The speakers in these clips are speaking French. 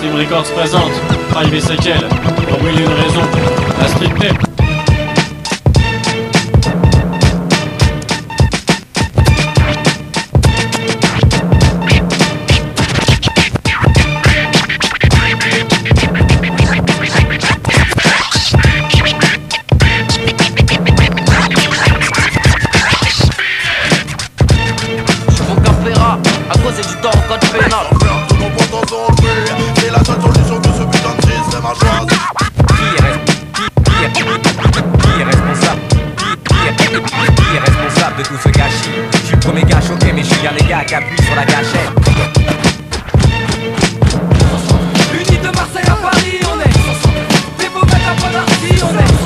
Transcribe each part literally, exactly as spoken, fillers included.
Steam Records présente Five et Sequel, pour mille et une raisons, la street tape. À cause du temps au code pénal. Tout mon pote en enlevé. C'est la seule solution que ce putain de fils c'est ma choix. Qui est, res- qui, qui, est, qui est responsable qui, qui, est, qui est responsable de tout ce gâchis? Je suis le premier gars choqué, mais je suis bien les gars qui appuient sur la gâchette. Unis de Marseille à Paris, on est des beaux mecs à Bonardi, on est.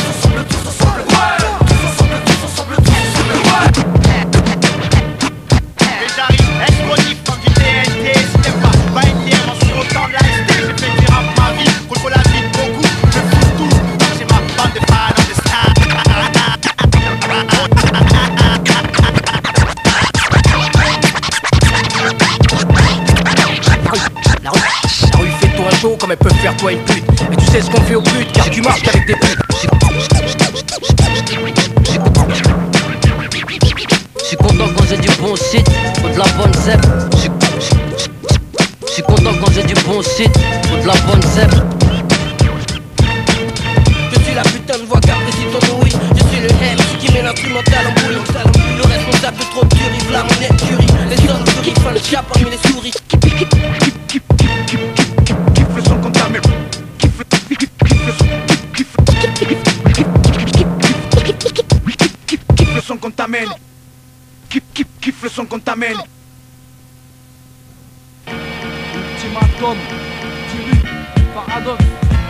Comme elle peut faire toi une pute. Et tu sais ce qu'on fait aux putes, car tu marches qu'avec des putes. J'suis content quand j'ai du bon shit, ou de la bonne zep. J'suis content quand j'ai du bon shit, ou de la bonne zep. Je suis la putain de voix cartésite en oui. Je suis le M qui met l'instrumental en bouillon. Le responsable de trop de tueries, v'là mon écurie. Les hommes de riff, le chat parmi les souris. Son qu'on t'amène, kiffe, kiffe, kiffe le son qu'on t'amène. Ultimatum, Thierry, Paradoxe,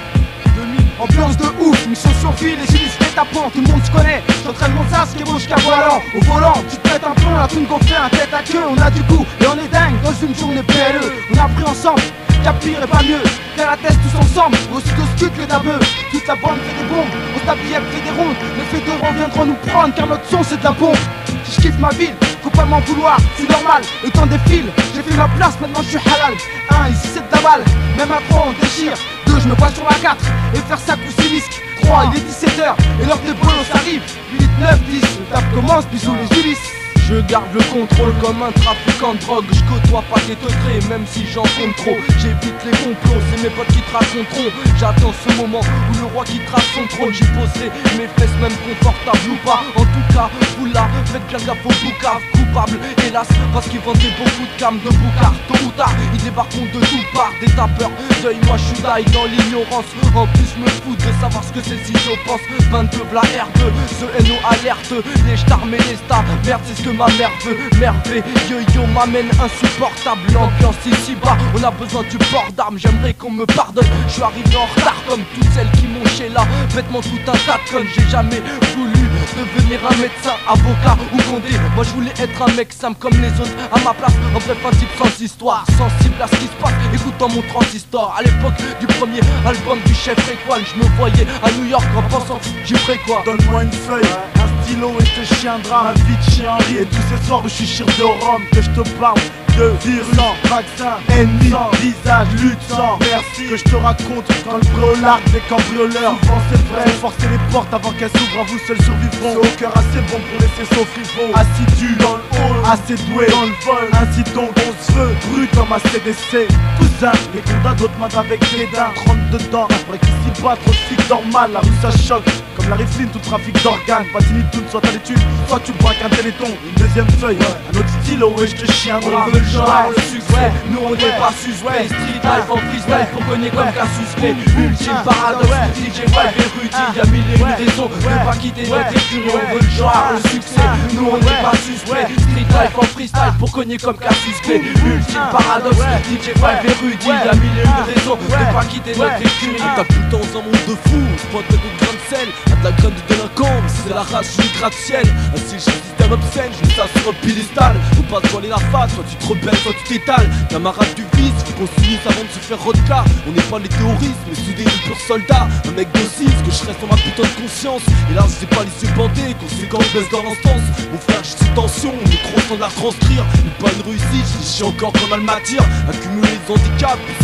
demi. Ambiance de ouf, mission sur fil, les illustres tapant, tout le monde se connaît. J'entraîne mon sas qui est beau jusqu'à volant. Au volant, tu te pètes un plomb, la thune gonflée, un tête à queue. On a du goût et on est dingue dans une journée P L E. On a pris ensemble, y'a pire et pas mieux. Qu'à la tête tous ensemble, aussi de scud que d'abeux. Toute la bande fait des bombes, on se tape fait des rondes. Les fédéraux viendront nous prendre car notre son c'est de la bombe. Si je kiffe ma ville, faut pas m'en vouloir, c'est normal, le temps défile, j'ai fait ma place, maintenant je suis halal. Un, ici c'est de la balle, même à trois on déchire. Deux, je me vois sur la quatre, et faire ça coup c'est risque. Trois, il est dix-sept heures, et l'heure des bolos arrive. Huit, neuf, dix, le taf commence, bisous les Ulysses. Je garde le contrôle comme un trafiquant de drogue. Je côtoie pas tes teutrés, même si j'en compte trop. J'évite les complots, c'est mes potes qui te raconteront. J'attends ce moment où le roi qui trace son trône. J'y poserai mes fesses, même confortables ou pas. En tout cas, vous là, faites bien gaffe aux boucaves. Coupables, hélas, parce qu'ils vendaient beaucoup de cam de boucard. Tôt ou tard, ils débarqueront de toutes parts. Des tapeurs d'œil, moi je suis d'ail dans l'ignorance. En plus, me fous de savoir ce que c'est si je pense. vingt-deux bla R deux, ce N O alerte. Les stars mais les stars, merde, c'est ce que ma mère veut, merveille, yo-yo m'amène insupportable. L'ambiance ici bas, on a besoin du port d'armes. J'aimerais qu'on me pardonne, je suis arrivé en retard comme toutes celles qui m'ont chez là. Vêtements tout un tas de connes, j'ai jamais voulu devenir un médecin, avocat ou condé. Moi je voulais être un mec simple comme les autres, à ma place, en bref un type sans histoire. Sensible à ce qui se passe, écoutant mon transistor. À l'époque du premier album du chef Étoile, je me voyais à New York en pensant, j'y ferais quoi? Donne-moi une feuille, un stylo et je te chiendra ma vie de chien rit. Et tous ces soirs où je suis chir de Rome, que je te parle de virus, vaccin, ennemi, visage, lutte, sang, merci. Que je te raconte quand le brûlard des cambrioleurs. Souvent c'est vrai, forcer les portes avant qu'elles s'ouvrent, à vous seuls survivront. Ce au cœur assez bon pour laisser son frivole. Assidu dans le hall, assez doué dans le vol. Ainsi donc on se veut, brut comme un C D C. Cousin, les condats d'autres mains avec les dents. trente dedans, après qu'ils s'y battent, trop de flics normal. La rue ça choque, comme la Rifline, tout trafic d'organes. Pas d'initude, soit t'as l'étude, soit tu braques un téléthon. Une deuxième feuille, un autre stylo et je te chiendra. On veut le genre, le succès, nous on n'est pas suspect. Street life en freestyle pour cogner comme Cassius Clay. Ultime paradoxe, D J Wild et Rudy. Y'a mille et une raisons de pas quitter notre écurie. On veut le genre, le succès, nous on n'est pas suspect. Street life en freestyle pour cogner comme Cassius Clay. Ultime paradoxe, D J Wild et Rudy. Y'a mille et une raisons de pas quitter notre écurie. T'as tout le temps un monde de fou, pas de grain de sel, à de la graine de délinquant, mais c'est la race du gratte-ciel. Ainsi j'ai un système obscène, je mets ça sur un piédestal. Faut pas te voiler la face, soit tu te rebelles, soit tu t'étales. Camarade du vice, faut qu'on s'unisse avant de se faire rodka. On n'est pas les terroristes, mais soudés de purs soldats. Un mec docile, que je reste dans ma putain de conscience. Et là je sais pas les yeux bandés, conséquent je baisse dans l'instance. Mon frère j'ai cette tension, on est trop sans la transcrire. Mais pas une réussite, je suis encore comme elle m'attire. Accumuler les handicaps, si c'est tout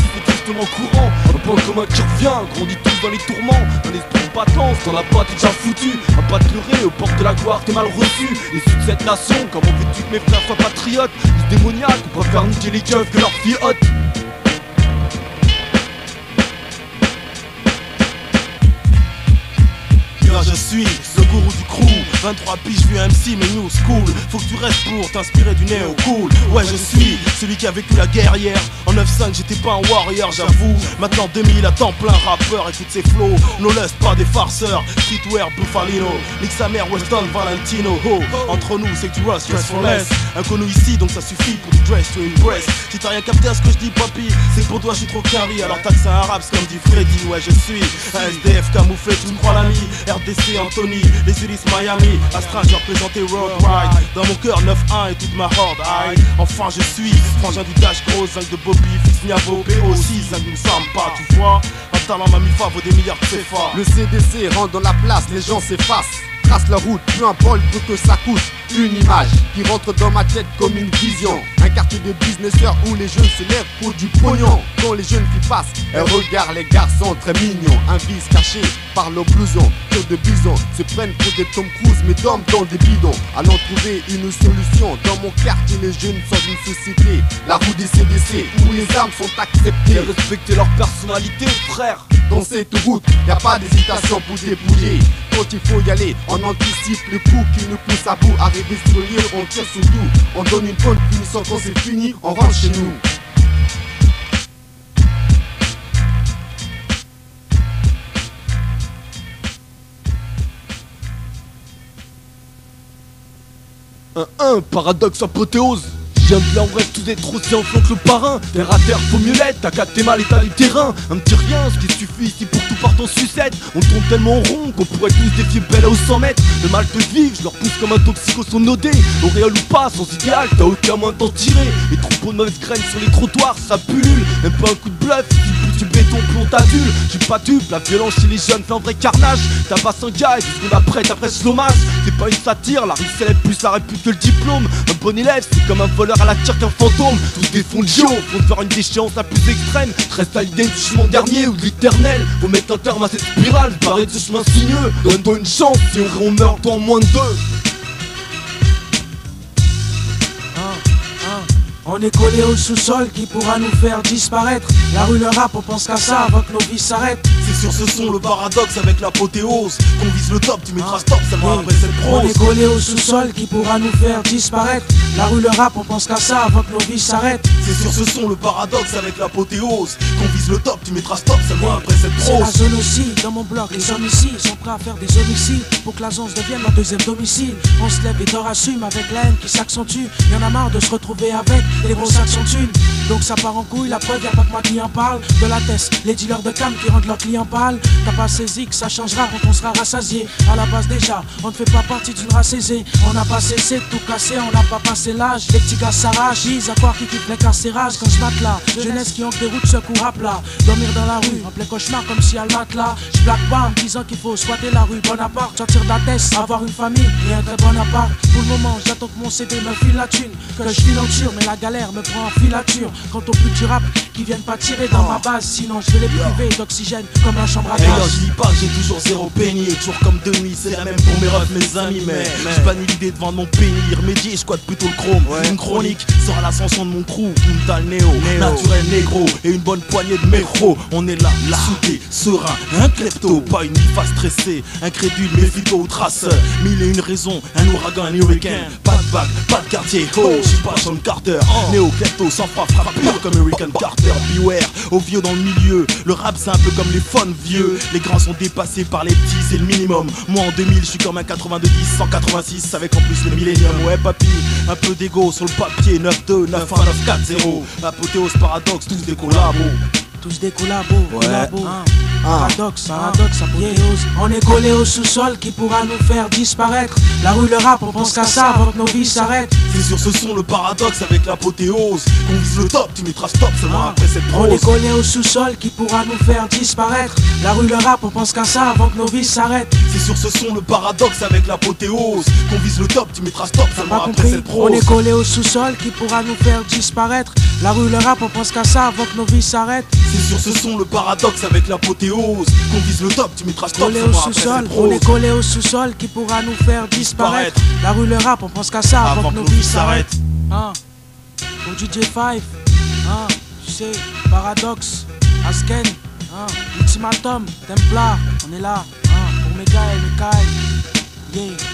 tristement courant. Un point commun qui revient, grandit tous dans les tourments. Un esprit de battance, t'en as pas, t'es déjà foutu. Un pas de pleurer, aux portes de la gloire, t'es mal reçu. Issu de cette nation, comment veux-tu que mes frères soient patriotes? Ils démoniaques, on préfère niquer les keufs que leurs filles hautes. Je suis ce gourou du crew, vingt-trois piges vu M C mais new school. Faut que tu restes pour t'inspirer du néo cool. Ouais je suis celui qui a vécu la guerre hier. En neuf cinq j'étais pas un warrior j'avoue. Maintenant deux mille à temps plein rappeur. Écoute ces flows, no lust pas des farceurs. Streetwear Buffalino, nique sa mère Weston Valentino. Oh, entre nous c'est que tu rust dress for less. Inconnu ici donc ça suffit pour du dress to impress. Si t'as rien capté à ce que je dis papy, c'est pour toi je suis trop carré. Alors t'as que c'est un rap c'est comme dit Freddy. Ouais je suis un S D F camouflé, tu me crois l'ami. R D C Anthony, les Ulysse Miami, Astra j'ai représenté Road Ride. Dans mon cœur neuf un et toute ma horde aïe. Enfin je suis frangin du Dash Gros, zinc de Bobby, Fix Niavo, P O six, zinc nous sommes pas, tu vois. Un talent Mamifa vaut des milliards de C F A. Le C D C rentre dans la place, les gens s'effacent. Trace la route, peu importe que ça coûte. Une image qui rentre dans ma tête comme une vision. Un quartier de businesseurs où les jeunes se lèvent pour du pognon. Quand les jeunes filles passent, elles regardent les garçons très mignons. Un vice caché par le blouson, que de bisons se prennent pour des Tom Cruise mais dorment dans des bidons. Allons trouver une solution. Dans mon quartier les jeunes sont une société, la roue des C D C où les armes sont acceptées. Et respecter leur personnalité frère. Dans cette route, y a pas d'hésitation pour débrouiller. Quand il faut y aller, on anticipe le coup qui nous pousse à bout. Arrivé sur le lieu, on tire sur tout. On donne une bonne punition quand c'est fini, on rentre chez nous. Un un, paradoxe apothéose. J'aime bien en vrai tous être aussi en flanque le parrain. Terre à terre, faut mieux l'être, t'as capté mal l'état du terrain. Un petit rien, ce qui suffit ici pour que tout parte en sucette. On tourne tellement rond qu'on pourrait tous défier Bella au cent mètres. Le mal de vivre, je leur pousse comme un toxico son nodé. Auréole ou pas, sans idéal, t'as aucun moyen d'en tirer. Les troupeaux de mauvaises graines sur les trottoirs, ça pullule. Même pas un coup de bluff, si plus du béton plomb t'adule. J'suis pas dupe, la violence chez les jeunes fait un vrai carnage. T'as pas un gars et deux secondes après t'as presque l'hommage. C'est pas une satire, la rue célèbre plus la répute que le diplôme. Un bon élève, c'est comme un voleur à la tire qu'un fantôme. Tous des fonds de géo, font de faire une déchéance la plus extrême. Reste à l'idée du chemin dernier ou de l'éternel. Faut mettre un terme à cette spirale, paraît de ce chemin sinueux. Donne-toi une chance, si on, on meurt toi en moins de deux. On est collé au sous-sol qui pourra nous faire disparaître. La rue le rap, on pense qu'à ça avant que nos vies s'arrêtent. C'est sur ce son le paradoxe avec l'apothéose. Qu'on vise le top, tu mettras stop seulement après cette prose. On est collé au sous-sol qui pourra nous faire disparaître. La rue le rap, on pense qu'à ça avant que nos vies s'arrêtent. C'est sur ce son le paradoxe avec l'apothéose. Qu'on vise le top, tu mettras stop seulement après cette C'est la prose. zone aussi, dans mon bloc, les hommes ici sont prêts à faire des homicides pour que la zone devienne leur deuxième domicile. On se lève et dort assume avec la haine qui s'accentue. Y'en a marre de se retrouver avec les gros sacs sans thunes. Donc ça part en couille, la preuve y'a pas que moi qui en parle. De la test, les dealers de cam qui rendent leurs clients pâles. T'as pas saisi que ça changera quand on sera rassasié. À la base déjà, on ne fait pas partie d'une race aisée. On n'a pas cessé de tout casser, on n'a pas passé l'âge. Les petits gars s'arrachent, ils à croire qu'ils quittent les carcérages. Quand je mate là, jeunesse qui hanque des routes se court à plat. Dormir dans la rue, en plein cauchemar comme si elle mate là. Je blague pas en me disant qu'il faut squatter la rue Bonaparte. Sortir de la tête, avoir une famille et un très bon appart. Pour le moment, j'attends que mon C D me file la thune. Que je file en ture, mais la galère me prend en filature. Quant au plus du rap, qui viennent pas tirer dans ma base. Sinon je vais les priver d'oxygène comme la chambre à Hey gaz. yo, je dis pas que j'ai toujours zéro penny. Et toujours comme demi, c'est la même pour mes refs, mes amis. Mais j'ai pas ni l'idée de vendre mon penny. Remédier, je squatte plutôt le chrome. Une chronique sera l'ascension de mon crew. Punta le néo, naturel négro. Et une bonne poignée de métro. On est là, là, soudé, serein, un klepto. Pas une face stressée, incrédule, méfie-toi ou traceur. Mille et une raisons, un ouragan, un hurricane. Pas de bague, pas de quartier. Oh, je suis pas Sean Carter. Néo, klepto, sans frappe, frappe pure comme Hurricane Carter. Beware, au vieux dans le milieu. Le rap c'est un peu comme les fun vieux. Les grands sont dépassés par les petits, c'est le minimum. Moi en deux mille, je suis comme un quatre-vingt-deux dix, cent quatre-vingt-six avec en plus le millénium. Ouais papy, un peu d'ego sur le papier. Neuf deux, neuf un, neuf quatre zéro. Apothéose, paradoxe, tous des collabos. Tous des collabos, collabos. Paradoxe, paradoxe, apothéose. On est collé au sous-sol qui pourra nous faire disparaître. La rue le rap, on pense qu'à ça avant que nos vies s'arrêtent. C'est sur ce son le paradoxe avec l'apothéose. Qu'on vise le top, tu mettras stop seulement après cette On est prose. collé au sous-sol qui pourra nous faire disparaître. La rue le rap, on pense qu'à ça avant que nos vies s'arrêtent. C'est sur ce son le paradoxe avec l'apothéose. Qu'on vise le top, tu mettras stop T'as seulement pas après compris? cette On prose. est collé au sous-sol qui pourra nous faire disparaître. La rue le rap, on pense qu'à ça avant que nos vies s'arrêtent. C'est sur ce son le paradoxe avec l'apothéose qu'on vise le top, tu mettras stop. Collé au sous-sol, on est collé au sous-sol qui pourra nous faire disparaître. La rue le rap, on pense qu'à ça avant, avant que nos vies s'arrêtent. Hein, au D J five, hein, tu sais, paradoxe, Asken, hein, Ultimatum, Templar, on est là, hein, pour mes gars et mes cailles, yeah.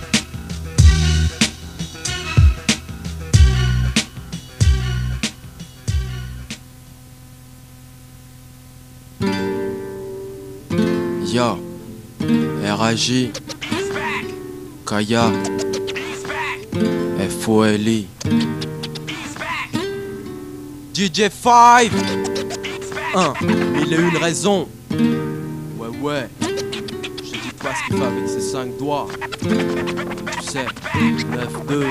Yo, R A J, Kaya, F O L I, D J five, un, mille et une raisons. Ouais, ouais, je dis pas ce qu'il fait avec ses cinq doigts. Tu sais, neuf deux.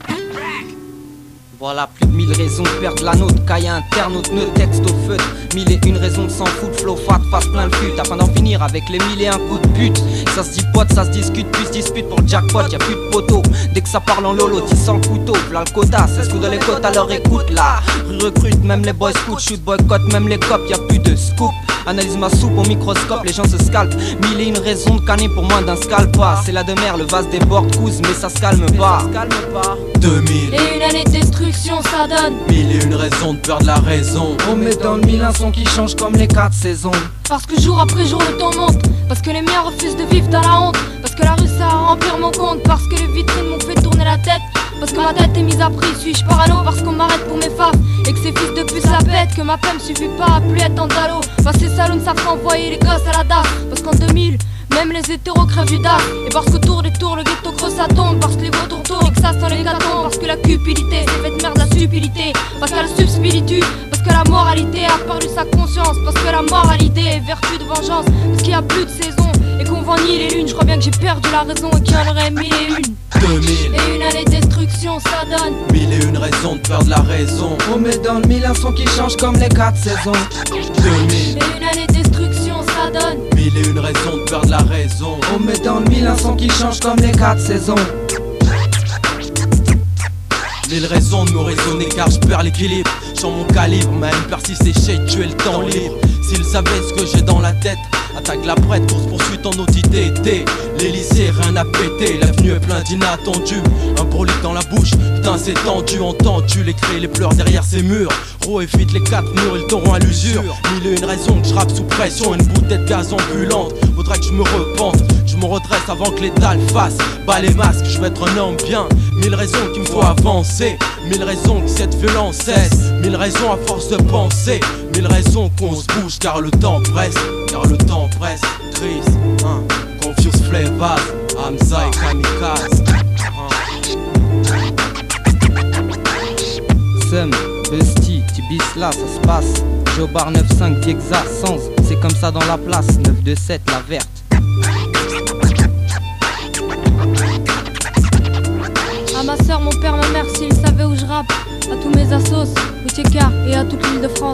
Voilà, plus de mille raisons de perdre la note. Kaya internaute, ne texte au feu. Mille et une raisons de s'en foutre, flow fat, face plein de flûte. Afin d'en finir avec les mille et un coups de pute. Ça se dit pote, ça se discute, puis se dispute pour le jackpot, y'a plus de poteau. Dès que ça parle en lolo, t'y sens le couteau. V'là le quota, c'est ce coup de les côtes à leur écoute là. Recrute, même les boys scout, shoot, boycott, même les cops, y'a plus de scoop. Analyse ma soupe au microscope, les gens se scalpent. Mille et une raisons de canner pour moins d'un scalpa. C'est la de mer, le vase déborde, couze, mais ça se calme pas. deux mille et une année de destruction, ça donne mille et une raisons de perdre la raison. On met dans le mille un son qui change comme les quatre saisons. Parce que jour après jour le temps monte. Parce que les miens refusent de vivre dans la honte. Parce que la rue ça a remplir mon compte. Parce que les vitrines m'ont fait tourner la tête. Parce que ma tête est mise à prix, suis-je parano? Parce qu'on m'arrête pour mes faves et que ces fils de pute la pètent. Que ma peine suffit pas à plus être en dalo. Parce que ces salons savent envoyer les gosses à la D A F. Parce qu'en deux mille, même les hétéros crèvent du D A F. Et parce qu'autour des tours le ghetto creux ça tombe. Parce que les vautours tournent et que ça sent les gâtons. Parce que la cupidité c'est fait de merde la stupidité. Parce qu'elle subspiritude. Parce que la moralité a perdu sa conscience. Parce que la moralité est vertu de vengeance. Parce qu'il y a plus de saison et qu'on vend ni les lunes. Je crois bien que j'ai perdu la raison et qu'il y en aurait mille et une. deux mille et une année de destruction, ça donne mille et une raisons de perdre la raison. On met dans le mille un son qui change comme les quatre saisons. deux mille et une année de destruction, ça donne mille et une raisons de perdre la raison. On met dans le mille un son qui change comme les quatre saisons. Mille raisons de me raisonner car je perds l'équilibre. Sans mon calibre, ma haine persiste et j'ai tué le temps libre. S'ils savaient ce que j'ai dans la tête. Attaque la prête, course poursuite en O T T. L'Elysée, rien à péter. L'avenue est plein d'inattendus. Un brolic dans la bouche, putain c'est tendu. Entendu les cris, les pleurs derrière ces murs. Ro évite les quatre murs, ils t'auront à l'usure. Mille et une raisons que je rappe sous pression. Une bouteille de gaz ambulante. Faudrait que je me repente, je me redresse avant que l'état le fasse. Bas les masques, je vais être un homme bien. Mille raisons qu'il me faut avancer. Mille raisons que cette violence cesse. Mille raisons à force de penser. Mille raisons qu'on se bouge car le temps presse. Car le temps presse. Triste, hein. Confuse Flavas, Hamza et Kamikaze. Sem, Busty, Tibis là, ça se passe. Jobar neuf cinq, Diexa, Sans. C'est comme ça dans la place. neuf deux sept, la verte. À ma soeur, mon père, ma mère, s'ils savaient où je rappe. À tous mes assos, au T K et à toute l'île de France.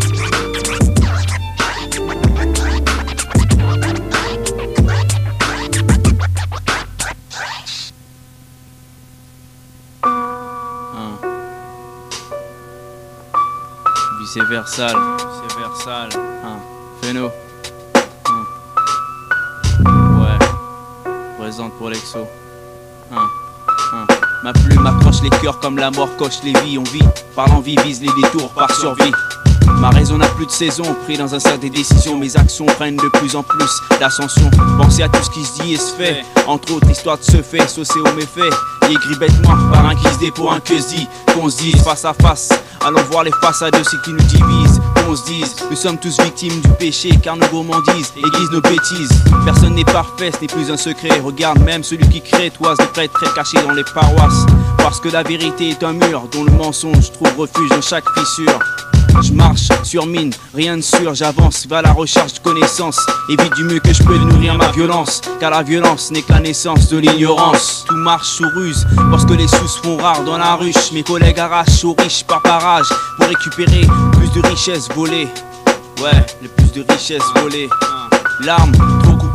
C'est Versal, c'est Versal, hein, Feno, hein. Ouais, présente pour l'exo, hein, hein. Ma plume approche les cœurs comme la mort coche les vies. On vit, par l'envie vise les détours par survie. Ma raison n'a plus de saison, pris dans un sac des décisions. Mes actions prennent de plus en plus d'ascension. Pensez à tout ce qui se dit et se fait. Entre autres, l'histoire de se fait, saucé aux méfaits. Aigri bêtement par un qui se dé pour un que se dit. Qu'on se dise face à face. Allons voir les façades de ceux qui nous divisent. Qu'on se dise, nous sommes tous victimes du péché. Car nos gourmandises aiguisent nos bêtises. Personne n'est parfait, ce n'est plus un secret. Regarde même celui qui crée, toise de prêtres très cachés dans les paroisses. Parce que la vérité est un mur dont le mensonge trouve refuge dans chaque fissure. Je marche sur mine, rien de sûr, j'avance vers la recherche de connaissances. Évite du mieux que je peux de nourrir ma violence. Car la violence n'est que la naissance de l'ignorance. Tout marche sous ruse, parce que les sous se font rares dans la ruche. Mes collègues arrachent aux riches par barrage pour récupérer plus de richesses volées. Ouais, le plus de richesses volées. L'arme, trop coupant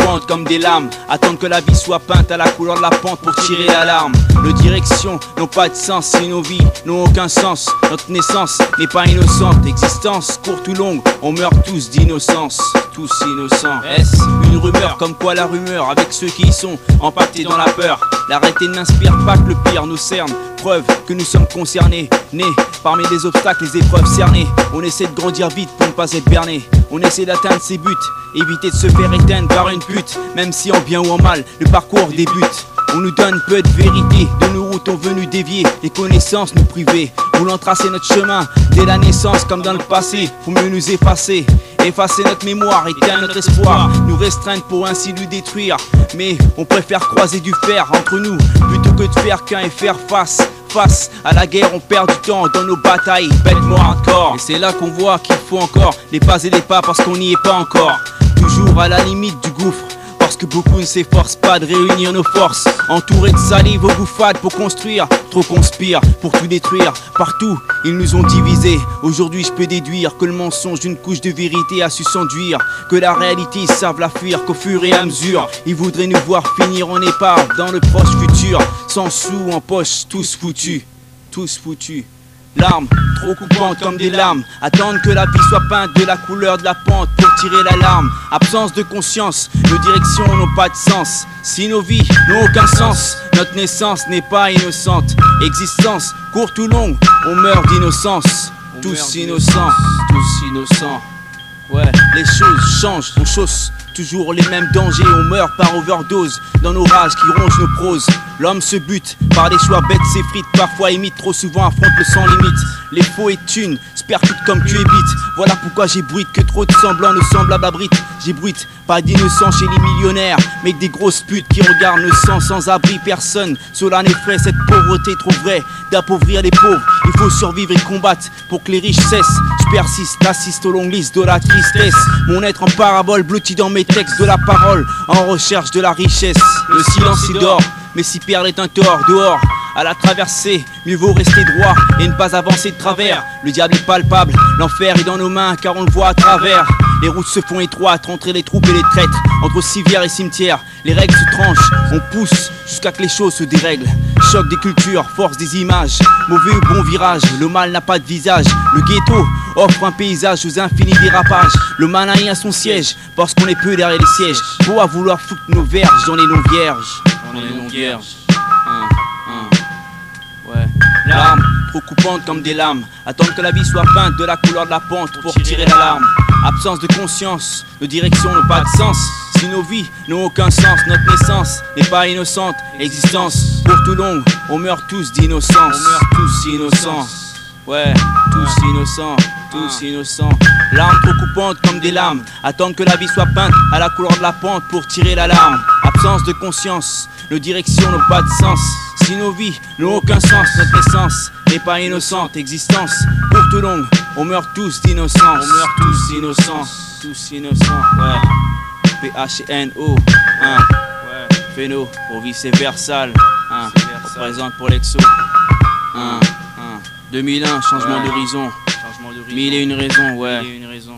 pentes comme des lames, attendent que la vie soit peinte à la couleur de la pente pour tirer l'alarme. Nos directions n'ont pas de sens si nos vies n'ont aucun sens. Notre naissance n'est pas innocente, existence courte ou longue, on meurt tous d'innocence, tous innocents. Est-ce une rumeur comme quoi la rumeur avec ceux qui y sont empathés dans la peur? La réalité n'inspire pas que le pire nous cerne, preuve que nous sommes concernés, nés parmi les obstacles, les épreuves cernées. On essaie de grandir vite pour ne pas être berné, on essaie d'atteindre ses buts, éviter de se faire éteindre par une pute. Même si en bien ou en mal, le parcours débute. On nous donne peu de vérité, de nos routes ont venu dévier, les connaissances nous priver, voulant tracer notre chemin dès la naissance comme dans le passé. Faut mieux nous effacer, effacer notre mémoire, éteindre notre espoir, nous restreindre pour ainsi nous détruire. Mais on préfère croiser du fer entre nous plutôt que de faire qu'un et faire face. Face à la guerre, on perd du temps dans nos batailles, bêtement hardcore. Et c'est là qu'on voit qu'il faut encore les pas et les pas parce qu'on n'y est pas encore. Toujours à la limite du gouffre, parce que beaucoup ne s'efforcent pas de réunir nos forces. Entourés de salive aux bouffades pour construire, trop conspirent pour tout détruire. Partout, ils nous ont divisés. Aujourd'hui, je peux déduire que le mensonge d'une couche de vérité a su s'enduire, que la réalité, ils savent la fuir, qu'au fur et à mesure, ils voudraient nous voir finir en épave dans le proche futur. Sans sous en poche, tous foutus, tous foutus. Larmes, trop coupantes comme des lames, attendent que la vie soit peinte de la couleur de la pente pour tirer l'alarme. Absence de conscience, nos directions n'ont pas de sens. Si nos vies n'ont aucun sens, notre naissance n'est pas innocente. Existence, courte ou longue, on meurt d'innocence. Tous innocents, tous innocents. Ouais, les choses changent, on chausse toujours les mêmes dangers, on meurt par overdose dans nos rages qui rongent nos proses. L'homme se bute par des choix bêtes, s'effrite, parfois imite, trop souvent affronte le sans limite. Les faux et thunes se percutent comme tu évites. Voilà pourquoi j'ébruite que trop de semblants nos semblables abritent. J'ébruite pas d'innocents chez les millionnaires, mais que des grosses putes qui regardent le sang sans abri. Personne, cela n'effraie cette pauvreté trop vraie d'appauvrir les pauvres. Il faut survivre et combattre pour que les riches cessent. Je persiste, assiste aux longues listes de la tristesse. Mon être en parabole blotti dans mes textes de la parole, en recherche de la richesse. Le silence il dort, mais si perdre est un tort, dehors, à la traversée, mieux vaut rester droit et ne pas avancer de travers. Le diable est palpable, l'enfer est dans nos mains car on le voit à travers. Les routes se font étroites, entre les troupes et les traîtres, entre civières et cimetières, les règles se tranchent, on pousse jusqu'à que les choses se dérèglent. Choc des cultures, force des images, mauvais ou bon virage, le mal n'a pas de visage. Le ghetto offre un paysage aux infinis dérapages. Le malin a son siège, parce qu'on est peu derrière les sièges. Faut à vouloir foutre nos verges dans les noms vierges. Dans les noms vierges. Hein, hein. Ouais. Larmes, trop coupantes comme des lames, attendent que la vie soit peinte de la couleur de la pente pour tirer l'alarme. Absence de conscience, nos directions n'ont pas de sens. Si nos vies n'ont aucun sens, notre naissance n'est pas innocente. Existence courte ou longue, on meurt tous d'innocence. On meurt tous innocents. Ouais, tous innocents, tous innocents. Larmes trop coupantes comme des lames, attendent que la vie soit peinte à la couleur de la pente pour tirer l'alarme. Absence de conscience, nos directions n'ont pas de sens. Si nos vies n'ont aucun sens, notre naissance n'est pas innocente. Existence courte ou longue, on meurt tous d'innocence. On meurt tous innocents, tous innocents. Ouais, P H N O, hein. Ouais, Phéno pour vice versa, hein. Représente pour l'exo, hein. deux mille un, changement ouais. d'horizon. Mille et une raisons, ouais. Mille et une raisons.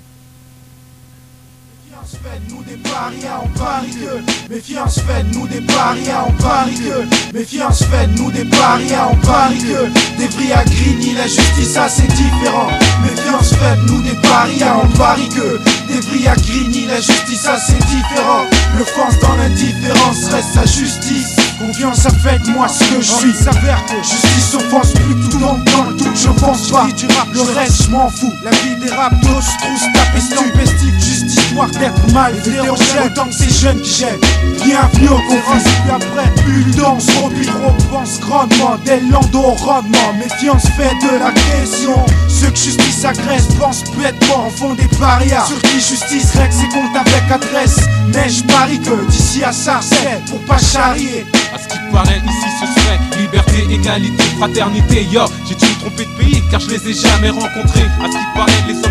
Faites-nous des parias, on parie que méfiance, faites-nous des parias, on parie que méfiance, faites-nous des parias, on parie que des vrilles à Grigny, la justice, ça c'est différent. Méfiance, faites-nous des parias, on parie que des vrilles à Grigny, la justice, ça c'est différent. Le France dans l'indifférence reste sa justice. Confiance a fait de moi ce que je suis. S'avère que justice offense plus que tout dans le tout, je pense pas. Le reste, je m'en fous. La vie des rap, tous trousse tempestive. Justice noire d'être mal, hétérogène. Autant que ces jeunes qui gênent. Bienvenue au conflit. Puis après, prudence, repus, trop pense grandement. Dès l'endo rendement. Méfiance fait de l'agression. Ceux que justice agresse pensent bêtement, en font des parias. Sur qui justice règle ses comptes avec adresse. Mais je parie que d'ici à Sarcelles, pour pas charrier. À ce qui paraît ici ce serait liberté, égalité, fraternité. Yo, j'ai dû me tromper de pays car je les ai jamais rencontrés. À ce qui paraît les hommes seraient libres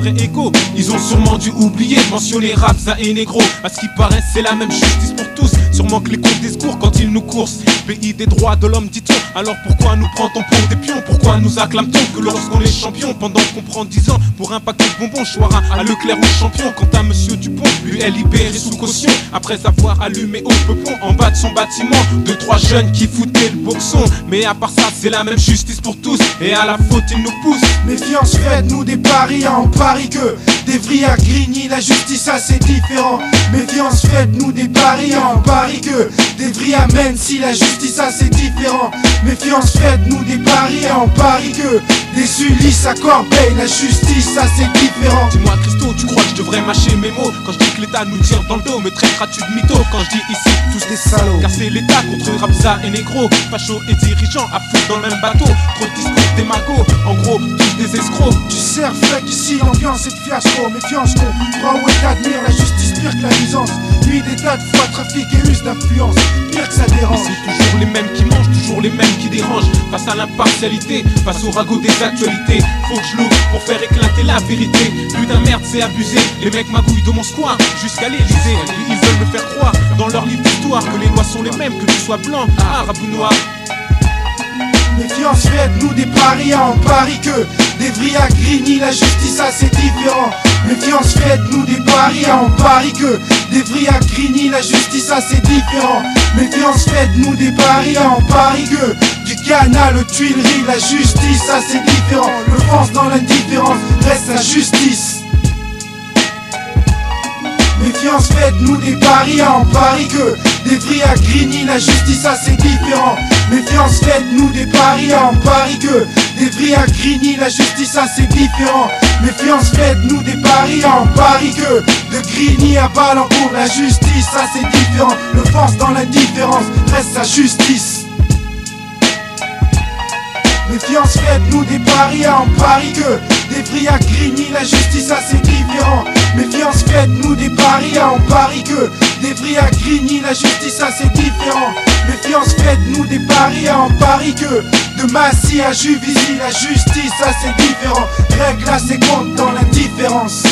vrais égaux. Ils ont sûrement dû oublier de mentionner Rabza et Négro. À ce qui paraît c'est la même justice pour tous. Sûrement que les comptes discours quand ils nous coursent. Pays des droits de l'homme dit-on. Alors pourquoi nous prend-on pour des pions? Pourquoi nous acclame-t-on que lorsqu'on est champion? Pendant qu'on prend dix ans pour un paquet de bonbons, Chouara à Leclerc ou champion. Quant à monsieur Dupont, lui est libéré sous caution après avoir allumé au peupon en bas de son bâtiment. Deux trois jeunes qui foutaient le boxon. Mais à part ça c'est la même justice pour tous. Et à la faute ils nous poussent. Méfiance, faites-nous des paris, on parie que des vrilles à Grigny, la justice ça c'est différent. Méfiance, faites-nous des paris, on parie que des vrilles à Mency, la justice ça c'est différent. Méfiance, faites-nous des paris, on parie que des Ulysses à Corbeil, la justice ça c'est différent. Dis-moi Christo, tu crois que je devrais mâcher mes mots quand je dis que l'État nous tire dans le dos? Me traiteras-tu de mytho quand je dis ici tous des salauds? Car c'est l'État contre Rabza et Négro, fachos et dirigeants à foutre dans le même bateau. Trop de discours des magots, en gros tous des escrocs. Tu sers fake ici, l'ambiance est de fiasco. Méfiance qu'on croit au état de la justice pire que la nuisance. Nuit des tas de fois, trafic et use d'influence, pire que ça dérange. C'est toujours les mêmes qui mangent, toujours les mêmes qui dérangent. Face à l'impartialité, face au ragot des actualités. Faut que je l'ouvre pour faire éclater la vérité. Putain merde c'est abusé, les mecs magouillent de mon square jusqu'à l'Elysée. Ils veulent me faire croire dans leur livre d'histoire que les lois sont les mêmes, que tu sois blanc, arabe ou noir. Méfiance, faites-nous des paris, on parie que des vrilles à Grigny, la justice ça c'est différent. Méfiance, faites-nous des paris, on parie que des vrilles à Grigny, la justice ça c'est différent. Méfiance, faites-nous des paris, on parie que du canal aux Tuileries, la justice ça c'est différent. Le France dans l'indifférence reste la justice. Méfiance, faites-nous des paris, on parie que des vrilles à Grigny, la justice ça c'est différent. Méfiance, faites-nous des paris, on parie que des vrilles à Grigny, la justice ça c'est différent. Méfiance, faites-nous des paris, on parie que de Grigny à Balancourt, la justice ça c'est différent. Le force dans l'indifférence reste sa justice. Méfiance, faites-nous des paris, on parie que des vrilles à Grigny, la justice ça c'est différent. Méfiance, faites-nous des paris, on parie que des vrilles à Grigny, la justice ça c'est différent. Méfiance, faites-nous des paris, on parie que de Massy à Juvisy, la justice ça c'est différent. Règle là c'est compte dans l'indifférence.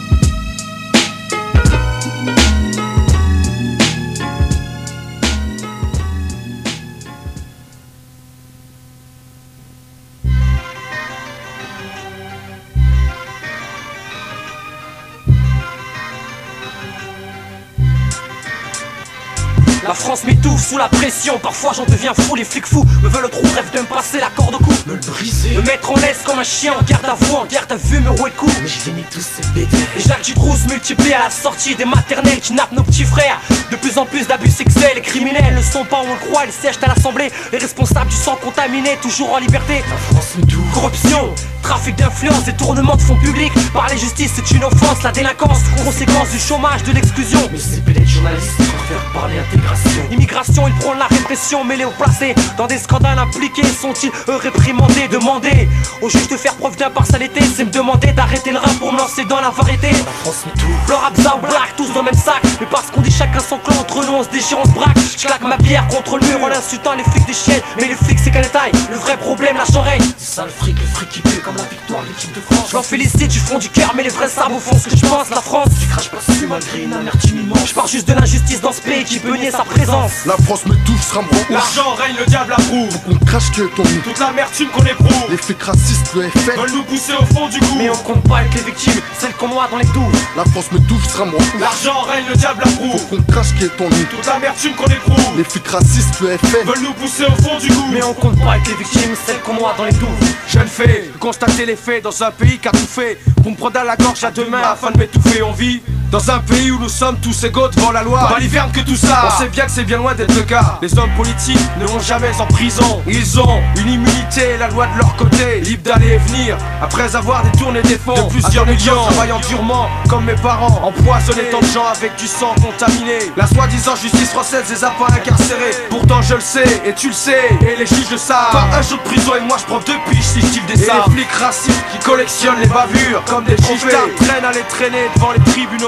La France m'étouffe sous la pression, parfois j'en deviens fou. Les flics fous me veulent trop, rêvent de me passer la corde au cou, me le briser, me mettre en laisse comme un chien en garde à vue, en garde à vue, me rouer le cou. Mais je finis tous ces bêtises. Les Jacques Dutroux se multiplient à la sortie des maternelles qui nappent nos petits frères. De plus en plus d'abus sexuels, les criminels ne sont pas où on le croit, ils siègent à l'Assemblée. Les responsables du sang contaminé, toujours en liberté. La France m'étouffe. Corruption, trafic d'influence, détournement de fonds publics. Par les justices, c'est une offense, la délinquance, conséquence du chômage, de l'exclusion. Mais ces bêtes journalistes préfèrent parler intégration. Immigration, ils prônent la répression, mêlés au placé. Dans des scandales impliqués, sont-ils eux réprimandés? Demander aux juges de faire preuve d'impartialité, c'est me demander d'arrêter le rap pour me lancer dans la variété. La France m'étouffe. Le Rabza ou Black, tous dans le même sac. Mais parce qu'on dit chacun son clan, entre nous on se déchire, on se braque. Je claque ma bière contre le mur en insultant les flics des chiennes. Mais les flics c'est qu'à détail, le vrai problème lâche oreille. C'est ça le fric, le fric qui pue comme la victoire de l'équipe de France. Je l'en félicite du fond du cœur, mais les vrais sabots font ce que je pense. La France, tu craches pas dessus malgré une amertume immense. Je pars juste de l'injustice dans ce pays qui peut nier sa présence. La France me touche, sera me rend ouf. L'argent règne, le diable approuve. Faut qu'on crache que ton nous. Toute l'amertume qu'on éprouve. Les flics racistes, le F L veulent nous pousser au fond du cou. Mais on compte pas avec les victimes, celles qu'on noie dans les douves. La France me touche, sera me rend ouf. L'argent règne, le diable approuve. Faut qu'on crache que ton nous. Toute l'amertume qu'on éprouve. Les flics racistes, le F L veulent nous pousser au fond du cou. Mais on compte pas avec les victimes, celles qu'on noie dans les douves. Je le fais, constater les faits dans un pays qui a tout fait pour me prendre à la gorge à deux mains afin de m'étouffer. On vit dans un pays où nous sommes tous égaux devant la loi. Pas l'hiverne que tout ça. On sait bien que c'est bien loin d'être le cas. Les hommes politiques ne vont jamais en prison. Ils ont une immunité, la loi de leur côté, libre d'aller et venir après avoir détourné des fonds de plusieurs millions, travaillant durement comme mes parents, empoisonnés tant de gens avec du sang contaminé. La soi-disant justice française les a pas incarcérés. Pourtant je le sais et tu le sais et les juges le savent. Pas un jour de prison et moi je prends deux piges si je kiffe des sables. Et les flics racistes qui collectionnent les bavures comme des trophées traînent à les traîner devant les tribunaux.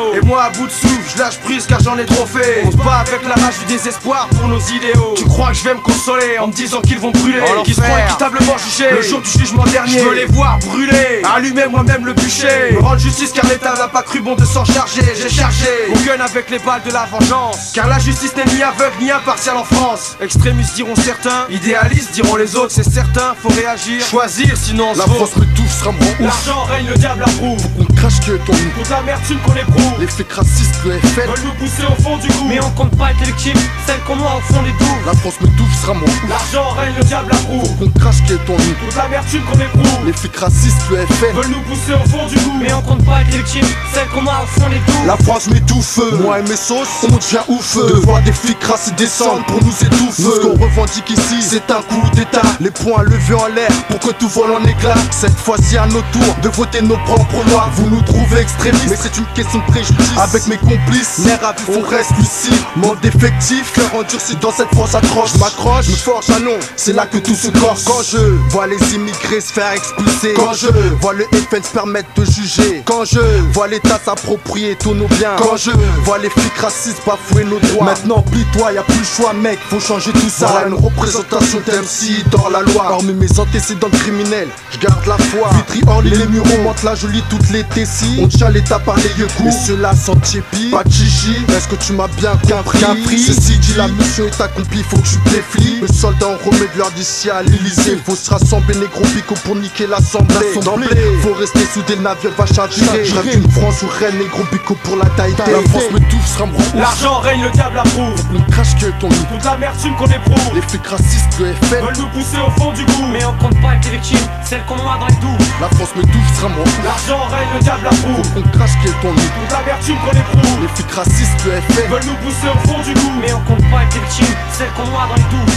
idéaux. Et moi à bout de souffle, je lâche prise car j'en ai trop fait. On se bat avec la rage du désespoir pour nos idéaux. Tu crois que je vais me consoler en me disant qu'ils vont brûler, oh, qu'ils seront équitablement jugés le jour du jugement dernier. Je veux les voir brûler, allumer moi-même le bûcher, me rendre justice car l'État n'a pas cru bon de s'en charger. J'ai chargé au gun avec les balles de la vengeance, car la justice n'est ni aveugle ni impartiale en France. Extrémistes diront certains, idéalistes diront les autres. C'est certain, faut réagir, choisir sinon on La se France me touche, sera mon ouf. L'argent règne, le diable approuve. Faut qu'on crache que ton nous. Toute l'amertume qu'on éprouve. Les faits racistes, le F L veulent nous pousser au fond du gouffre. Mais on compte pas être les victimes, celles qu'on noie au fond des douves. La France me touche, sera mon ouf. L'argent règne, le diable approuve. Faut qu'on crache que ton nous. Toute l'amertume qu'on éprouve. Les faits racistes, le F L veulent nous pousser au fond du gouffre. Mais on compte pas être les victimes, celles qu'on noie au fond des douves. La France m'étouffe, moi et mes sauces, on devient ouf. De voir des flics racistes descendre pour nous étouffer. Nous ce qu'on revendique ici, c'est un coup d'état. Les poings levés en l'air pour que tout vole en éclat. Cette fois-ci à nos tours de voter nos propres lois. Vous nous trouvez extrémistes, mais c'est une question de préjudice. Avec mes complices, nerfs à vif, on reste lucide. Manque d'effectifs, cœur endurci dans cette France atroce. Je m'accroche, me forge à non, c'est là que tout se corse. Quand je vois les immigrés se faire expulser, quand je vois le F N se permettre de juger, quand je vois l'État s'approprier tous nos biens, quand je vois les flics racistes bafouer nos droits. Maintenant plie-toi, y'a plus le choix mec, faut changer tout ça. Voilà une représentation d'M C dans la loi. Hormis mes antécédents criminels, je garde la foi. Vitry Orly, les murs montent là, je lis toutes les tessis. On tient l'État par les yeux courts, mais cela sans tchépi. Pas de chichi, est-ce que tu m'as bien compris? Ceci dit, la mission est accomplie, faut que tu déflis. Le soldat en remet de l'heure d'ici à l'Elysée. Faut se rassembler négro pico pour niquer l'assemblée. Faut rester soudé, le navire va chavirer. Je rêve d'une France où règne négro pico pour la taille. La France me touche, sera mon ouf. L'argent règne, le diable approuve. On crache que ton nous. Toute l'amertume qu'on éprouve. Les flics racistes, le F L veulent nous pousser au fond du gouffre. Mais on compte pas être les victimes, celles qu'on noie dans les douves. La France me touche, sera mon ouf. L'argent règne, le diable approuve. Faut qu'on crache que ton nous. Toute l'amertume qu'on éprouve. Les flics racistes, le F L veulent nous pousser au fond du gouffre. Mais on compte pas être les victimes, celles qu'on noie dans les douves.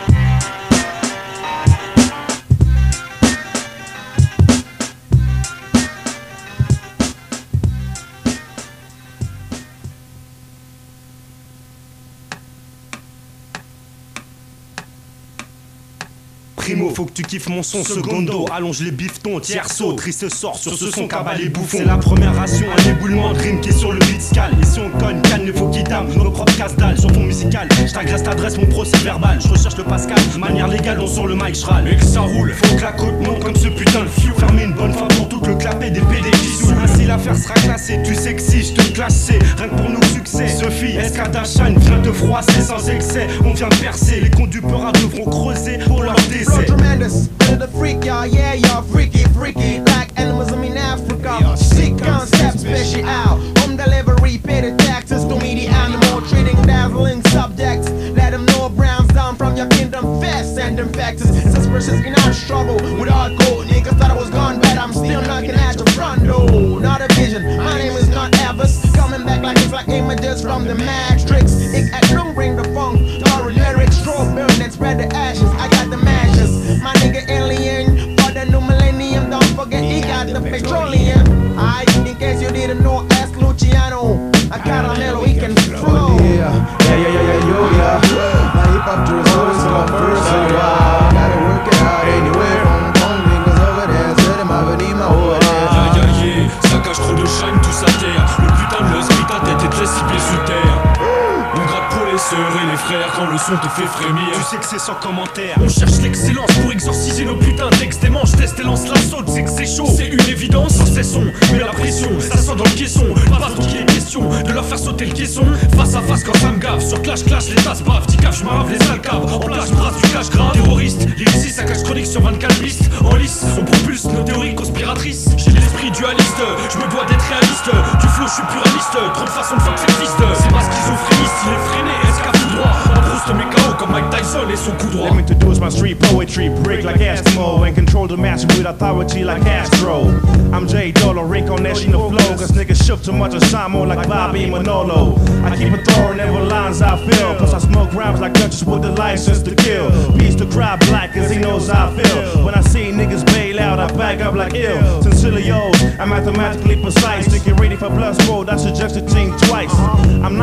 Primo, faut que tu kiffes mon son. Secondo, allonge les bifetons, tierceau. Triste sort sur ce son, cabal et bouffon. C'est la première ration, un éboulement de rime qui est sur le beat scal. Ici on cogne, canne, il faut qu'il dame nos propres casse-dalles sur fond musical. Je t'agresse, t'adresse mon procès verbal. Je recherche le Pascal, manière légale, on sur le mic, j'râle. Mais que ça roule, faut que la côte monte comme ce putain de fiou. Fermer une bonne fois pour tout le clapet des P D qui sous. Ainsi l'affaire sera classée, tu sais que si je te classer, rien que pour nos succès. Sophie, Escadachane vient te froisser sans excès. On vient percer, les conduits peurats devront creuser pour leur décès. Tremendous, better the freak, y'all, yeah, y'all freaky, freaky. Like animals, I'm in Africa. Sick concept, special. Home delivery, pay the taxes to me, the animal. Treating dazzling subjects. Let them know Brown's down from your kingdom fast. Send them faxes. Suspicious in our struggle with hardcore. Niggas thought I was gone bad, I'm still knocking at your front door. Not a vision, my name is not Evers. Coming back like it's like images from the Matrix. It don't bring the funk, Tory lyrics, straw burn and spread the ashes. I got the matches. My nigga alien, for the new millennium, don't forget he got the petroleum. I, in case you didn't know, ask Luciano. I got a mellow, he can flow. Yeah, yeah, yeah, yeah, yeah, yo, yeah. My hip hop dreams always come first, so yeah. Gotta work it out anyway. From home, niggas over there, said him, I would need my over there. Yeah, yeah, yeah, ça cache trop de shine, tout sa terre. Le putain de l'esprit, ta tête est très six pieds sous terre. On gratte pour les sœurs et les frères quand le son te fait frémir. Tu sais que c'est sans commentaire. On cherche l'excellence pour exorciser nos putains d'ex. Des manches, teste et lance la saute, c'est que c'est chaud. C'est une évidence, sans cessons, mais la pression, ça sent dans le caisson. Pas partout qu'il est question de leur faire sauter le caisson. Face à face quand ça me gave, sur clash clash les tasses braves. T'y caches, j'm'arrave les alcaves. En place, brasse du cash grave. Terroriste, lyriciste, ça cache chronique sur vingt-quatre pistes. En lice, on propulse nos théories conspiratrices. J'ai l'esprit dualiste, je me dois d'être réaliste. Du flow, je suis pluraliste, trop de façons de fuck cette piste. C'est pas schizophréniste, il est freiné, est-ce qu'à tout droit. On brousse mes K O comme Mike Tyson et son coup droit. Let me introduce my street poetry, break like Eskimo, and control the mass with authority like Astro. I'm J Dolo, reincarnation of flow, cause niggas shook too much of Samo like Bobby Manolo. I keep it throwing every lines I feel, plus I smoke rhymes like Dutchess with the license to kill. Peace to cry black, cause he knows how I feel. When I see niggas bail out, I back up like ill. Sincerely yours, I'm mathematically precise. Think you're ready for plus mode, I suggest to think twice. I'm nice,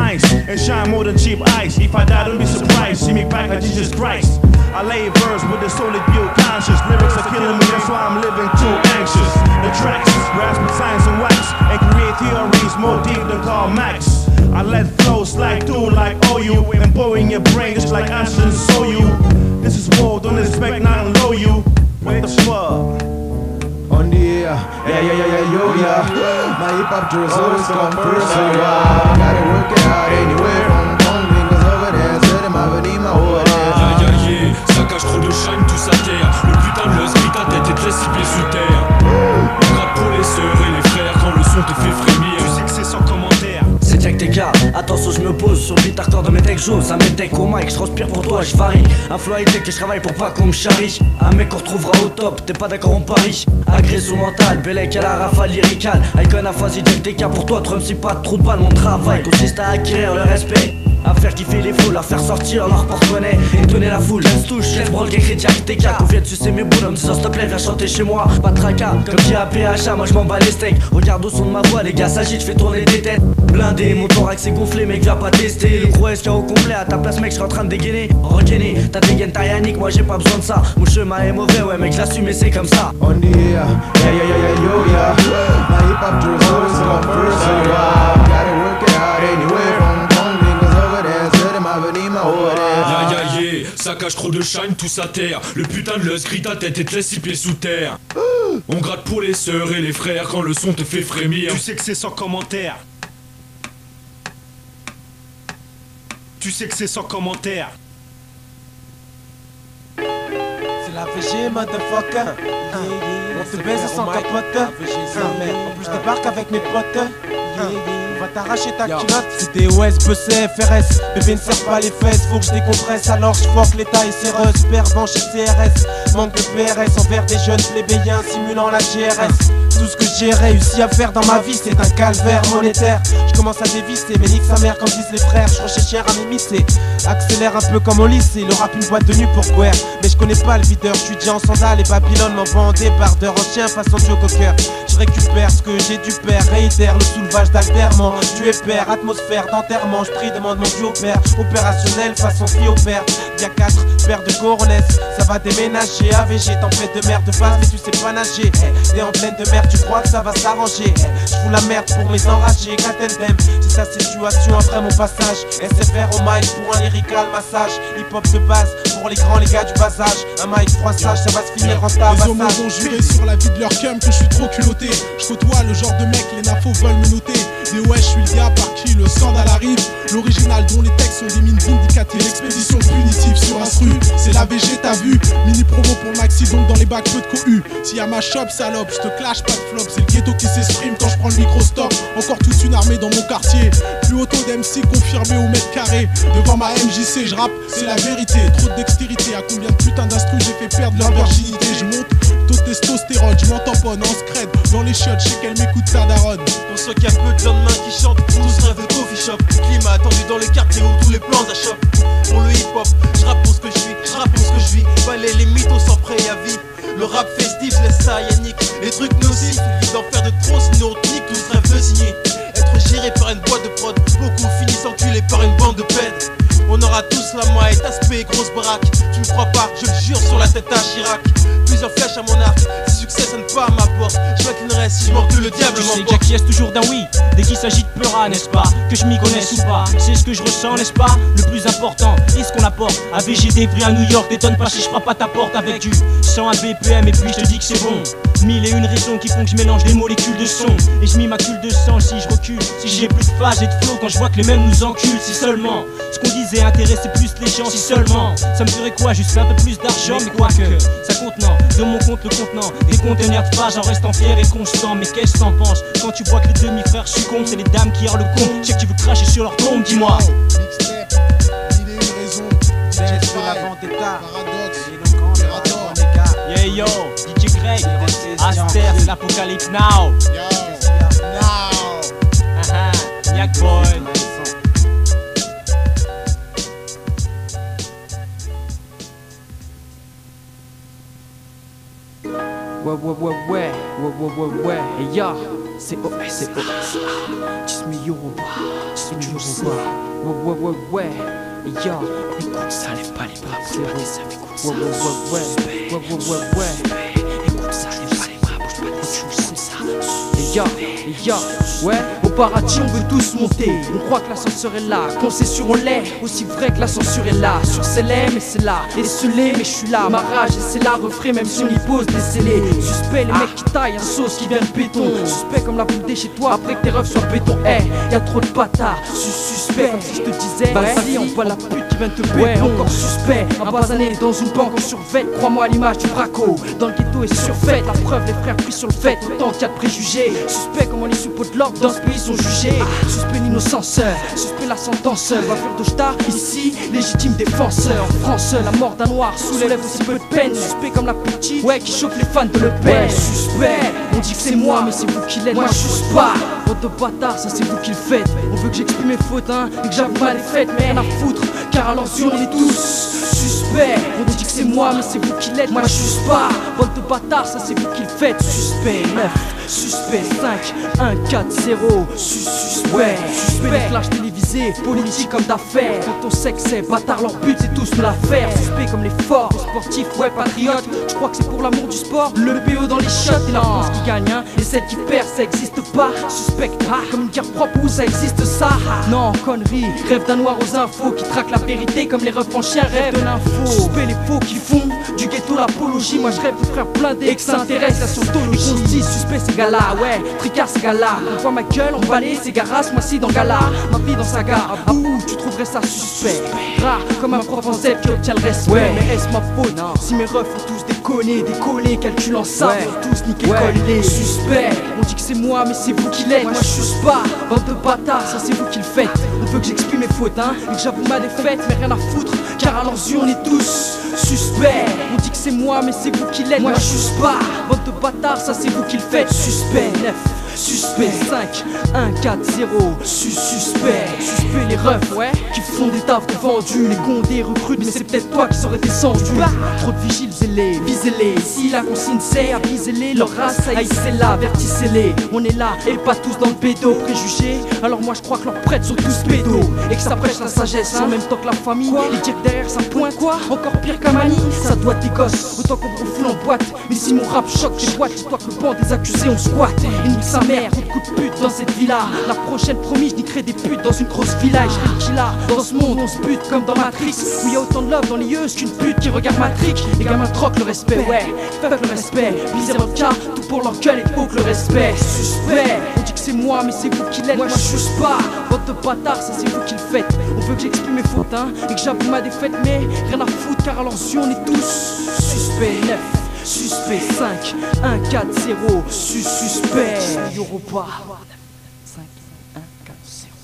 and shine more than cheap ice. If I die, don't be surprised. See me back like Jesus Christ. I lay verse with a solid view, conscious. Lyrics are killing me, that's why I'm living too anxious. The tracks, grasp with science and wax, and create theories more deep than Karl Marx. I let flow slide through like O U, and pour in your brain just like acid and so you. This is war, don't expect nothing low you. What the fuck? On the air, yeah, yeah, yeah, yeah, yo, yeah. My hip hop jewels always come first, so yeah. Gotta work it out anyway. From Hong fingers over there, c'est de ma venue, ma over there. Yeah, yeah, yeah, ça cache trop de shine, tout sa terre. Le putain de l'os grit ta tête et te laisse six pieds sous terre. On gratte pour les sœurs et les frères quand le son te fait frémir. Tu sais que c'est sans commentaire. C'est Jack T K, attention je me pose sur le beat hardcore de mes techs joues. Ça m'éteint au mic, je transpire pour toi, je varie. Un flow high-tech et je travaille pour pas qu'on me charrie. Un mec qu'on retrouvera au top, t'es pas d'accord on parie. Agression mentale, Bellec à la rafale lyricale. Icon aphasie Jack T K pour toi, Trump si pas de trou de balle. Mon travail consiste à acquérir le respect, à faire kiffer les foules, à faire sortir leur porte-monnaie, étonner la foule. Let's touche, let's brawl, qu'écrit Jack T K. Qu'on vienne sucer mes boules en me disant s'il te plaît viens chanter chez moi. Pas de tracas, comme dit A P H A, moi je m'en bats les steaks. Regarde au son de ma voix, les gars s'agit, je fais tourner des têtes. Blindé, mon thorax est gonflé, mec viens pas tester. Le gros S K au complet, à ta place mec je suis en train de dégainer. Regainé, ta dégaine ta Yannick, moi j'ai pas besoin de ça. Mon chemin est mauvais, ouais mec j'assume et c'est comme ça. On the air, yeah, yeah, yeah, yeah, yo, yeah. My hip hop jewels always come first, so yeah. Gotta work it out anyway. From Hong fingers over there, c'est de ma venue, ma over there. Yeah, yeah, yeah, ça cache trop de shine, tout sa terre. Le putain de l'os grit ta tête et te laisse six pieds sous terre. On gratte pour les sœurs et les frères quand le son te fait frémir. Tu sais que c'est sans commentaire. Tu sais que c'est sans commentaire. C'est la V G, motherfucker. Yeah, yeah. On te baise sans capote. Ah, mais en plus, je débarque avec mes potes. Yeah, yeah. On va t'arracher ta culotte. C'est des O S, B C, F R S. Bébé ne serre pas les fesses, faut que je décompresse. Alors je fuck l'état et ses russes. Perdant chez C R S. Manque de P R S envers des jeunes plébéiens simulant la G R S. Tout ce que j'ai réussi à faire dans ma vie, c'est un calvaire monétaire. Je commence à dévisser, mais nique sa mère comme disent les frères. Je recherche cher à m'imiter. Accélère un peu comme au lycée. Le rap une boîte de nuit pour Guerre. Mais je connais pas le videur, je suis déjà en sandales. Et Babylone m'envoie en débardeur. En chien façon Joe Cocker. Je récupère ce que j'ai du père. Réitère le soulevage d'alterment. Tu es père, atmosphère d'enterrement. Je prie, demande mon Dieu au père. Opérationnel façon fille au père. Y'a quatre paires de coronesses. Ça va déménager. A V G, tempête de merde de face, mais tu sais pas nager. T'es en pleine de merde, tu crois que ça va s'arranger. Je fous la merde pour mes enragés. Katendem, c'est sa situation après mon passage. S F R au mic pour un lyrical massage. Hip hop de base pour les grands les gars du bas âge. Un mic trois sages, ça va se finir en tabassage. Les homos ont juré sur la vie de leur cum que je suis trop culotté. Je côtoie le genre de mec, les nafos veulent me noter. Des ouais, je suis le gars par qui le scandale arrive. L'original dont les textes sont des mines vindicatives. L'expédition punitive sur instru, c'est la V G, t'as vu. Mini promo pour le maxi, donc dans les bacs peu de cohue. S'il y a ma shop, salope, je te clash, pas de flop. C'est le ghetto qui s'exprime quand je prends le micro stop. Encore toute une armée dans mon quartier. Plus auto d'M C confirmé au mètre carré. Devant ma M J C, je rappe, c'est la vérité. Trop de dextérité, à combien de putain d'instru j'ai fait perdre leur virginité. Je monte, taux de testostérone, je m'en tamponne en scred. Dans les chiottes, je sais qu'elle m'écoute sa daronne. Pour ceux qui a peu de lendemain qui chantent, tous rêvent de coffee shop. Climat attendu dans les quartiers où tous les plans achoppent. Pour le hip hop, je rappe pour ce que je suis, je rappe pour ce que je vis. Balayer les mythos sans préavis. Le rap festif laisse ça Yannick. Les trucs nocifs, évite d'en faire de trop, sinon on te nique. Tous rêvent de signer, être géré par une boîte de prod. Beaucoup finissent enculés par une bande de pèdes. On aura tous la maille, aspect, grosse baraque. Tu me crois pas, je le jure sur la tête à Chirac. Plusieurs flèches à mon arc, si succès sonne pas à ma porte. Je m'inclinerai si je m'en que le diable m'emporte. Tu sais j'acquiesce toujours d'un oui, dès qu'il s'agit de Peura, n'est-ce pas? Que je m'y connaisse ou pas, c'est ce que je ressens, n'est-ce pas? Le plus important, est ce qu'on apporte. A V G D pris à New York, t'étonne pas si je frappe à ta porte avec du cent B P M et puis je te dis que c'est bon. Mille et une raisons qui font que je mélange des molécules de son. Et je m'immacules de sang si je recule. Si j'ai plus de phase et de flow quand je vois que les mêmes nous enculent. Si seulement ce qu'on disait intéressait plus les gens. Si seulement ça me ferait quoi, juste un peu plus d'argent. Mais quoi que ça contenant, de mon compte le contenant des conteneurs de page en restant fier et constant. Mais qu'est-ce que t'en penses quand tu vois que les demi-frères succombent? C'est les dames qui ont le con. Je sais que tu veux cracher sur leur tombe, dis-moi. Mixtape, mille et une raisons. Baisse de la vendetta. Paradoxe. Yeah yo, D J Greg, Aster, c'est l'apocalypse now. Yo, now. Haha, Yak Boy. Ouais, ouais, ouais, ouais, ouais, ouais, ouais, ouais, et ya, c'est O S, c'est O S, kiss me Yoruba, c'est du Yoruba. Ouais, ouais, ouais, ouais. Yo, écoute ça, lève pas les bras, bouge pas tes seins, écoute ça. Ouais, ouais, ouais, ouais, ouais, ouais, ouais, ouais. Écoute ça, lève pas les bras, bouge pas tes seins, c'est ça. Et yo, et yo, ouais. Au paradis, on veut tous monter. On croit que l'ascenseur est là, qu'on sait sur on l'est. Aussi vrai que la censure est là. Sur scellé, mais c'est là. Esselé, mais je suis là. Ma rage, et c'est là, refrain, même si on y pose des scellés. Suspect, les mecs qui taillent un sauce qui vient de béton. Suspect comme la boule chez toi après que tes refs soient béton. Eh, hey, y'a trop de bâtards. Suspect, comme si je te disais. Vas-y, on voit la pute qui vient de te péter. Ouais, encore suspect. Embasané dans une banque en survêt. Crois-moi à l'image du braco. Dans le ghetto est surfaite. La preuve, les frères pris sur le fait. Autant qu'il y a de préjugés. Suspect, comment les suppôts de l'ordre dans ce pays sont jugés. Suspect l'innocenseur, suspect la sentenceur. Va faire de Jta, ici, légitime défenseur. En France, la mort d'un noir soulève aussi peu de peine. Suspect comme la petite, ouais, qui chauffe les fans de Le Pen. Ouais, suspect, on dit que c'est moi, mais c'est vous qui l'êtes. Moi, je suis pas. Votre de bâtard, ça c'est vous qui le faites. On veut que j'exprime mes fautes, hein, et que j'avoue mal les faites, mais rien à foutre. Car à leurs yeux, on est tous suspects. On dit que c'est moi, mais c'est vous qui l'êtes. Moi, je suis pas. Votre de bâtard, ça c'est vous qui le faites. Suspect neuf. Suspect cinq, un, quatre, zéro, sus, suspect, suspect, les flashs télévisés, politique comme d'affaires. Quand on sait que c'est bâtard, leur but c'est tous me la faire. Suspect comme les forts, les sportifs, ouais, patriotes. Je crois que c'est pour l'amour du sport, le P O dans les shots. Et la France qui gagne, hein, et celle qui perd, ça existe pas. Suspect, ah, comme une guerre propre où ça existe ça. Non, connerie, rêve d'un noir aux infos qui traque la vérité comme les refs en chien rêvent de l'info. Suspect les faux qui font du ghetto l'apologie. Moi je rêve de frères blindés et que ça intéresse la scientologie. On se dit suspect c'est gala, ouais, tricard c'est gala. On voit ma gueule, on balai, c'est garas, moi si dans gala. Ma vie dans sa gare, à bout, tu trouverais ça suspect. Rare, comme un prof en zèbre qui obtient le respect. Ouais, mais est-ce ma faute? Non. Si mes refs ont tous déconné, décollé, calculant ça, ouais. Ont tous niqué, ouais. Collé. Suspect, on dit que c'est moi, mais c'est vous qui l'êtes. Moi je suis pas, bande de bâtards, ça c'est vous qui le faites. On veut que j'exprime mes fautes, hein, et que j'avoue ma défaite, mais rien à foutre, car à leurs yeux on est tous suspects. On dit que c'est moi, mais c'est vous qui l'êtes. Moi je suis pas, bande de bâtards, ça c'est vous qui le faites. Suspect neuf. Suspect cinq, un, quatre, zéro, sus, suspect, suspect les refs, ouais, qui font des tafs de vendus, les condés recrutent, mais c'est peut-être toi qui serais descendu. Trop de vigiles, zélés, visez-les, si la consigne c'est avisez-les, leur race, haïssez-la, avertissez-les, on est là, et pas tous dans le bédo, préjugés, alors moi je crois que leurs prêtres sont tous pédos, et que ça prêche la sagesse, hein, en même temps que la famille, quoi, les dire derrière ça pointe, quoi, encore pire qu'un mani, ça doit être des gosses, autant qu'on refoule en boîte, mais si mon rap choque les boîtes, dis-toi que le banc des accusés on squatte, et nique sa mère, coup de pute dans cette villa. La prochaine promis, je niquerai des putes dans une grosse villa. Et je serai le killer. Dans ce monde, on se bute comme dans Matrix. Où il y a autant de love dans les yeux qu'une pute qui regarde Matrix. Les gamins troquent le respect, ouais, fuck le respect. Blizzez votre cas, tout pour leur gueule et faut que le respect. Suspect, on dit que c'est moi, mais c'est vous qui l'êtes. Moi je suis pas, votre bâtard, ça c'est vous qui le faites. On veut que j'exprime mes fautes, hein, et que j'avoue ma défaite, mais rien à foutre car à leurs yeux on est tous suspect neuf. Suspect cinq, un, quatre, zéro, sus, suspect, Yoruba. cinq, un, quatre,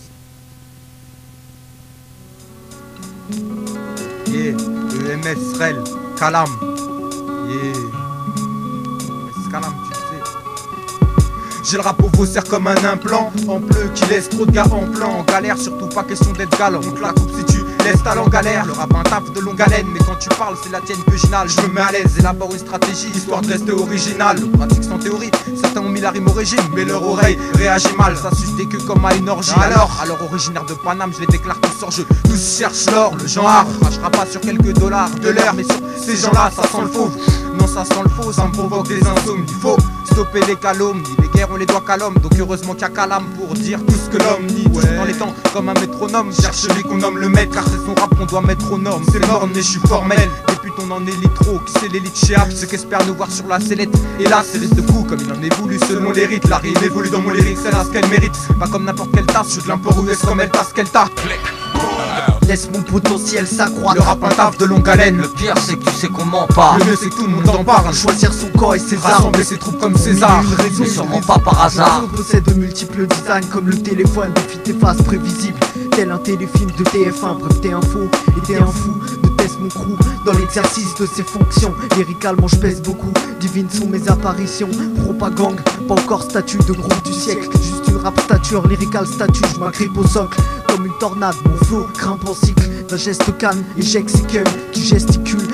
zéro. Yeah, E M S R E L, Calam. Yeah, c'est Calam, tu sais. J'ai le rap au vaussaire comme un implant, en bleu qui laisse trop de gars en plan. En galère, surtout pas question d'être galant. Donc la coupe si tu laisse ta langue à l'air. Le rap un taf de longue haleine, mais quand tu parles c'est la tienne originale. Je me mets à l'aise, élabore une stratégie histoire de rester original. Le pratique sans théorie, certains ont mis la rime au régime, mais leur oreille réagit mal. Ça suce des queues comme à une orgie. Alors, alors originaire de Paname, je les déclare tous sur jeu. Tous cherchent l'or, le genre art crachera pas sur quelques dollars de l'heure, mais sur ces gens-là ça sent le fauve. Non ça sent le faux, ça me provoque des insomnies. Il faut stopper les calomnies, les guerres on les doit qu'à l'homme. Donc heureusement qu'il y a Calam pour dire tout ce que l'homme nie. Ouais. Dans les temps comme un métronome, cherche celui qu'on nomme le maître. Car c'est son rap qu'on doit mettre aux normes. C'est morne mais je suis formel. Des putes on en élite trop, qui c'est l'élite chez App. Ceux qui espèrent nous voir sur la sellette. Et là c'est risque de coup comme il en est voulu selon les rites. La rime évolue dans mon lyrique, c'est là ce qu'elle mérite. Pas comme n'importe quelle tasse, je suis de l'import ou est-ce comme elle tasse qu'elle tasse. Laisse mon potentiel s'accroître. Le rap un taf de longue haleine. Le pire c'est que tu sais comment pas. Le mieux c'est que tout le monde en parle. Choisir son corps et ses armes. Rassembler ses troupes comme César. Mais sûrement pas par hasard. On possède de multiples designs comme le téléphone. Défie tes faces prévisibles. Tel un téléfilm de T F un. Bref t'es un faux et t'es un fou. De test mon crew dans l'exercice de ses fonctions. Lyricalement je pèse beaucoup. Divines sont mes apparitions. Propagande, pas encore statut de groupe du siècle. Juste une rap stature, lyrical statut. Je m'agrippe au socle comme une tornade. Mon flow grimpe en cycle. D'un geste calme et j'exécute qui gesticule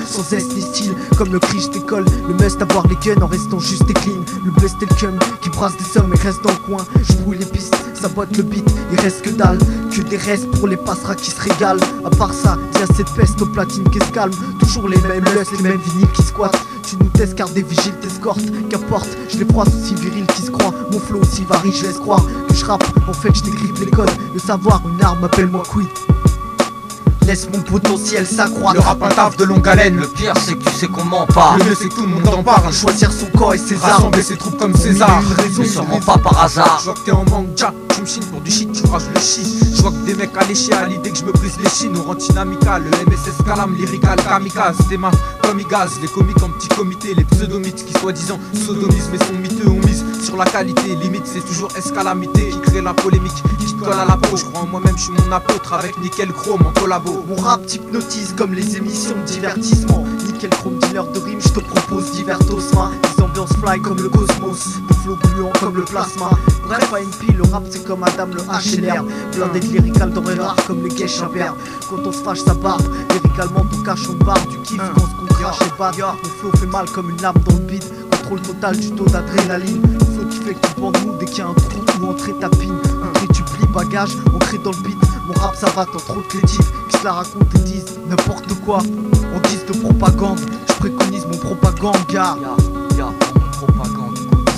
sans zeste ni style. Comme le cri, je t'école, le must avoir les guns en restant juste et clean. Le best et le cum qui brasse des sommes et reste dans le coin. Je brouille les pistes, ça boite le beat, il reste que dalle. Que des restes pour les passeras qui se régalent. À part ça, y'a cette peste au platine qui se calme. Toujours les mêmes lusts, les mêmes vinyles qui squattent. Tu nous testes car des vigiles t'escortent. Qu'importe, je les croise aussi virils qui se croient. Mon flow aussi varie, je laisse croire que je rappe. En fait, je décrypte les codes. Le savoir, une arme, appelle-moi quid. Laisse mon potentiel s'accroître. Le rap un taf de longue haleine. Le pire c'est que tu sais qu'on ment pas. Le mieux c'est que tout le monde en parle. Choisir son corps et ses armes. Rassembler ses troupes comme César. Mais sûrement pas par hasard. Je vois que t'es en manque, ja. Tu me chines pour du shit, tu rages le shit. Je vois que des mecs alléchés à l'idée que je me brise les chines. Au rentine amical, le M S S Calam, lyrical, kamikaze. C'est ma comigaz, les comiques en petit comité. Les pseudomythes qui soi-disant sodomisent mais sont miteux. On mise sur la qualité, limite c'est toujours escalamité qui crée la polémique, qui te colle à la peau. Je crois en moi-même, je suis mon apôtre avec nickel chrome en collabo. Mon rap t'hypnotise comme les émissions de divertissement. Nickel chrome dealer de rime, je te propose divers osma. Des ambiances fly comme le cosmos, des flots gluants comme le plasma. Bref, à une pile, le rap c'est comme Adam le H et l'herbe. Blindé de lyrical dans les rares comme le guèche imberbe. Quand on se fâche ça barbe, lyricalement ton cachon de barbe. Tu kiffes quand ce qu'on crache et bat. Mon flow fait mal comme une lame dans le bide. Contrôle total du taux d'adrénaline. Le flow qui fait que tu pendes mou dès qu'il y a un trou où entrer ta pine. Entrée tu plies bagage, ancré dans le beat. Mon rap ça va tant trop de clétifs qui se la racontent et disent n'importe quoi en guise de propagande. Je préconise mon propagande gars. Ya, ya, mon propagande.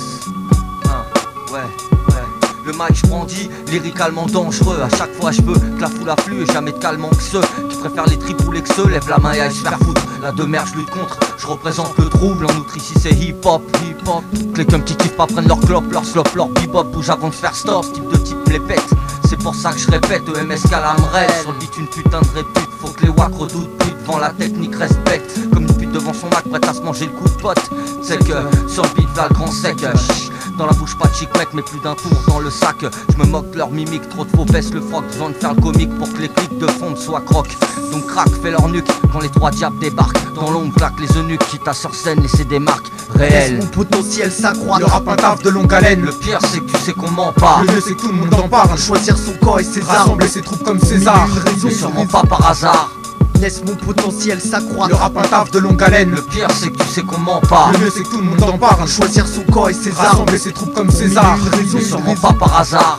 Hein, ouais, ouais. Le mic je brandis, lyricalement dangereux. À chaque fois je veux que la foule afflue et jamais de calmant que ceux qui préfèrent les tripes ou les que ceux lèvent la main et aillent se faire foutre. La de merde je lutte contre, je représente le trouble. En outre ici c'est hip hop, hip hop. Les cum qui kiffent pas prennent leur clope, leur slop, leur bebop. Bouge avant de faire stop, type de type me les pète. C'est pour ça que je répète, E M S Calamrel. Sur le beat une putain de répute, faut que les wack redoutent plus devant la technique respecte. Comme une pute devant son Mac prête à se manger le coup de pote. C'est que sur le beat là le grand sec. Chut, dans la bouche pas de chic mec mais plus d'un tour dans le sac. Je me moque de leur mimique, trop de faux baisse le froc. Besoin de faire le comique pour que les clics de fond soient croques. Donc crack, fais leur nuque quand les trois diables débarquent. Dans l'ombre claque les eunuques qui t'a sur scène laisser des marques réelles. Laisse mon potentiel s'accroître. Le rap un taf de longue haleine. Le pire c'est que tu sais qu'on ment pas. Le mieux c'est que tout le monde en parle. Choisir son corps et ses armes. Rassembler ses troupes comme César. Mais sûrement pas par hasard. Laisse mon potentiel s'accroître. Le rap un taf de longue haleine. Le pire c'est que tu sais qu'on ment pas. Le mieux c'est que tout le monde en parle. Choisir son corps et ses armes. Rassembler ses troupes comme César. Mais sûrement pas par hasard.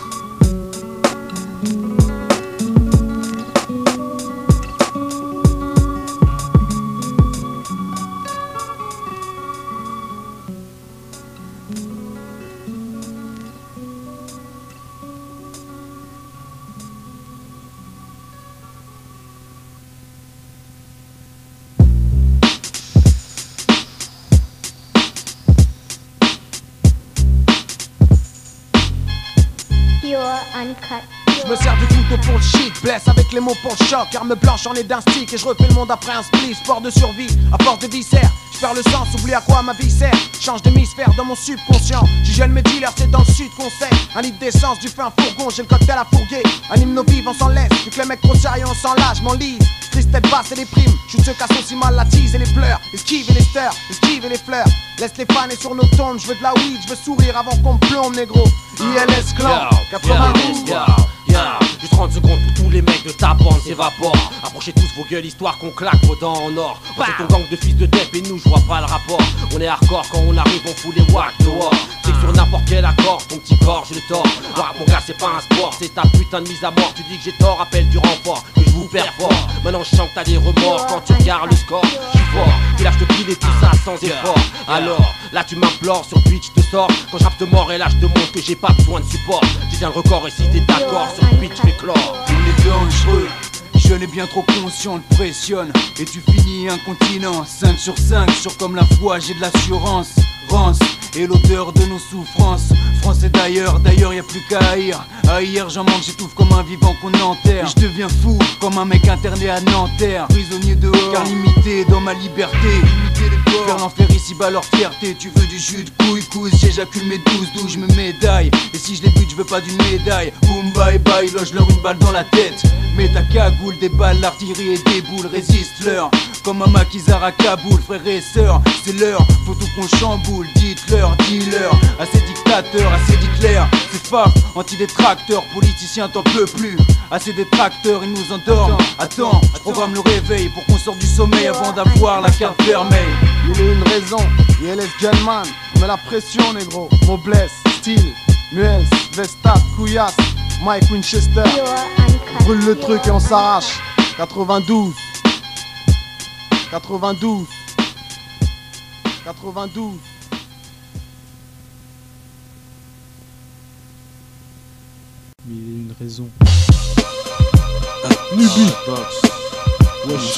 Je me sers du couteau pour le shit, blesse avec les mots pour le choc. Arme blanche en est d'un stick et je refais le monde après un split. Sport de survie, à force de viscères. Je perds le sens, oublie à quoi ma vie sert. Change d'hémisphère dans mon subconscient. J'y gèle mes dealers, c'est dans le sud qu'on sait. Un litre d'essence, du fin fourgon, j'ai le cocktail à fourguer. Anime nos vives, on s'en laisse. Vu que les mecs trop sérieux, on s'en lâche, m'enlise. Triste tête basse et les primes. J'suis ceux qui associent mal la tease et les pleurs. Esquive et les steurs, esquive et les fleurs. Laisse les fans et sur nos tombes, je veux de la weed, je veux sourire avant qu'on me plombe, négro. I L S Clan, quatre-vingt-douze. Juste trente secondes pour tous les mecs de ta bande s'évapore. Approchez tous vos gueules, histoire qu'on claque vos dents en or. Bah. C'est ton gang de fils de dep et nous, je vois pas le rapport. On est hardcore, quand on arrive, on fout les wacks dehors. C'est que sur n'importe quel accord, ton petit corps, je le tords. Ah, mon gars, c'est pas un sport, c'est ta putain de mise à mort. Tu dis que j'ai tort, appelle du renfort, que je vous perds fort. Maintenant, je sens que t'as des remords quand tu regardes le score. Je suis fort, puis là, je te pile et tout ça sans effort. Alors, là, tu m'implores sur Twitch, je te sors. Quand je rappe de mort et là, je te montre que j'ai pas besoin de support. J'ai un record et si t'es d'accord, sur Twitch, je fais clore. On est dangereux, jeune et bien trop conscient, le pressionne. Et tu finis incontinent, cinq sur cinq, sûr comme la foi, j'ai de l'assurance. Rance et l'odeur de nos souffrances. Français d'ailleurs, d'ailleurs y a plus qu'à haïr. À hier j'en manque, j'étouffe comme un vivant qu'on enterre. Et je deviens fou, comme un mec interné à Nanterre. Prisonnier dehors, car limité dans ma liberté. Faire l'enfer ici bas leur fierté. Tu veux du jus de couille couille, j'éjacule mes douze douze, je me médaille. Et si je les bute, je veux pas d'une médaille. Boum bye bye, loge leur une balle dans la tête. Mets ta cagoule, des balles, l'artillerie et des boules, résiste-leur. Comme un maquisard à Kaboul, frères et sœurs, c'est l'heure, faut tout qu'on chamboule. Dites-leur, dis-leur, à ces dictateurs, à ces Hitler. C'est faf, anti-détracteurs, politiciens t'en peux plus. À ces détracteurs, ils nous endorment. Attends, je programme le réveil pour qu'on sorte du sommeil avant d'avoir la carte vermeille. Il y a une raison, I L S Gunman, on met la pression négro. Mobless, Steel, Muels, Vestat, Couillasse, Mike Winchester. On brûle le truc et on s'arrache. quatre-vingt-douze quatre-vingt-douze quatre-vingt-douze. Mais il y a une raison. Nubi. Ouais, je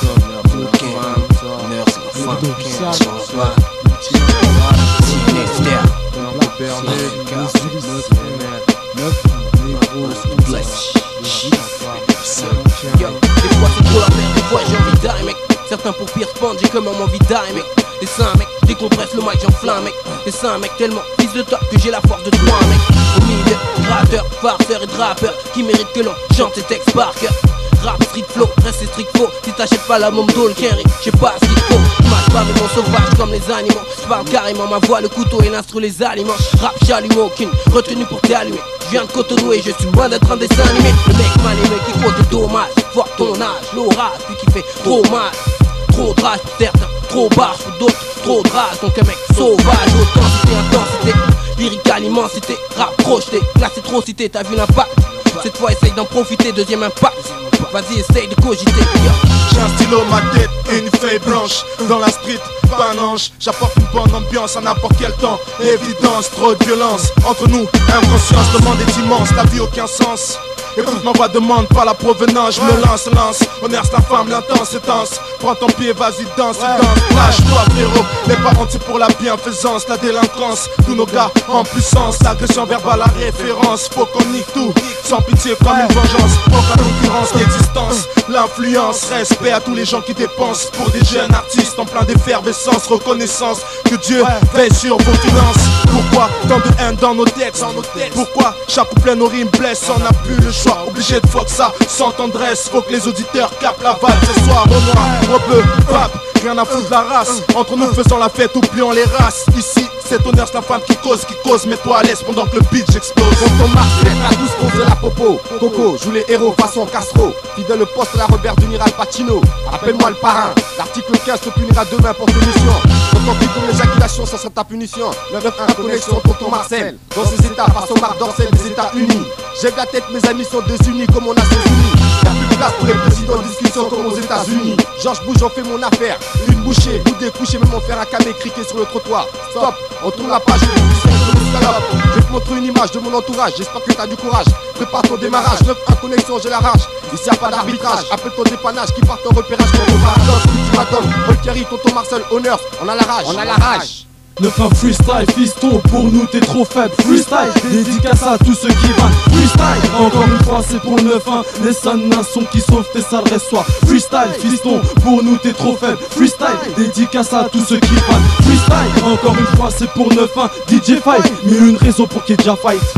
des fois c'est trop la merde, des fois j'ai envie d'aller mec. Certains pour pire spawn, j'ai comme envie d'aller mec. Des seins mec, je décompresse le mic, j'enflamme mec. Des seins mec, tellement fils de top que j'ai la force de trois mec. Au milieu, gratteur, farceur et drappeur qui méritent que l'on chante tes textes par cœur. Rap, street flow, reste c'est strict faux. Si t'achètes pas la môme d'All Kerry, je sais pas ce qu'il faut. J'marche pas mais mon sauvage comme les animaux. J'parle carrément ma voix, le couteau et l'instru, les aliments. Rap, j'allume aucune retenue pour t'allumer. J'viens de Cotonou et je suis loin d'être un dessin animé. Le mec mal aimé qui cause des dommages. Fort ton âge, l'orage, lui qui fait trop mal. Trop de rage pour certains, trop barge pour d'autres. Trop de rage, donc un mec sauvage. Authenticité, intensité, lyrique, immensité. Rap projeté, classitrocité, t'as vu l'impact. Cette fois essaye d'en profiter, deuxième impact. Vas-y essaye de cogiter. J'ai un stylo, ma tête et une feuille blanche. Dans la street, pas un ange. J'apporte une bonne ambiance à n'importe quel temps. Évidence, trop de violence. Entre nous, inconscience, le monde est immense. La vie aucun sens. Écoute ma voix, demande pas la provenance. Je me lance, lance. Honneur la femme, l'intense est dense. Prends ton pied, vas-y, danse, danse. Lâche-toi, frérot. Les parents, c'est pour la bienfaisance. La délinquance, tous nos gars en puissance. L'agression verbale, la référence. Faut qu'on nique tout. Sans pitié, comme une vengeance. Aucune concurrence, l'existence. L'influence, respect à tous les gens qui dépensent. Pour des jeunes artistes en plein d'effervescence. Reconnaissance que Dieu veille sur vos finances. Pourquoi tant de haine dans nos textes? Pourquoi chaque couplet nos rimes blesse? On n'a plus le choix. Obligé de fuck ça sans tendresse. Faut que les auditeurs capent la vague. Ce soir au noir, au bleu, pape, rien à foutre de la race. Entre nous faisons la fête, oublions les races. Ici c'est honneur, c'est la femme qui cause, qui cause. Mets-toi à l'aise pendant que le beat j'explose. Quand on marche, les à douze qu'on faisait la popo. Coco, joue les héros façon Castro. Fidèle le poste à la Robert de Niro Al Pacino. Appelle-moi le parrain. L'article quinze te punira demain pour tes missions. Quand on dit comme l'éjaculation, ça sera ta punition. Le neuf un connexion, tonton Marcel. Dans ces états, face au Marc Dorcel des États-Unis. J'ai la tête, mes amis sont désunis comme on a ses unis. Y'a plus de place pour les présidents, discussion comme aux États-Unis. Georges Bush, j'en fais mon affaire. Une bouchée, boudé, couché, même en faire un camé, criquer sur le trottoir. Stop, on tourne la page, je vais te montrer une image de mon entourage. J'espère que t'as du courage. Prépare ton démarrage, neuf un connexion, j'ai la rage. Ici y'a pas d'arbitrage, appelle ton dépannage qui part en repérage comme au paradoxe. Ultimatum, Paul Kerry, tonton Marcel, Honneurs, on a la rage, on a la rage. neuf un freestyle, fiston, pour nous t'es trop faible. Freestyle, dédicace à tous ceux qui vannent. Freestyle, encore une fois c'est pour le neuf un. Les sons d'un son qui sauve tes sales ressoirs. Freestyle, fiston, pour nous t'es trop faible. Freestyle, dédicace à tous ceux qui vannent. Freestyle, encore une fois c'est pour le neuf un. D J Fight, mais une raison pour qu'il y ait déjà fight.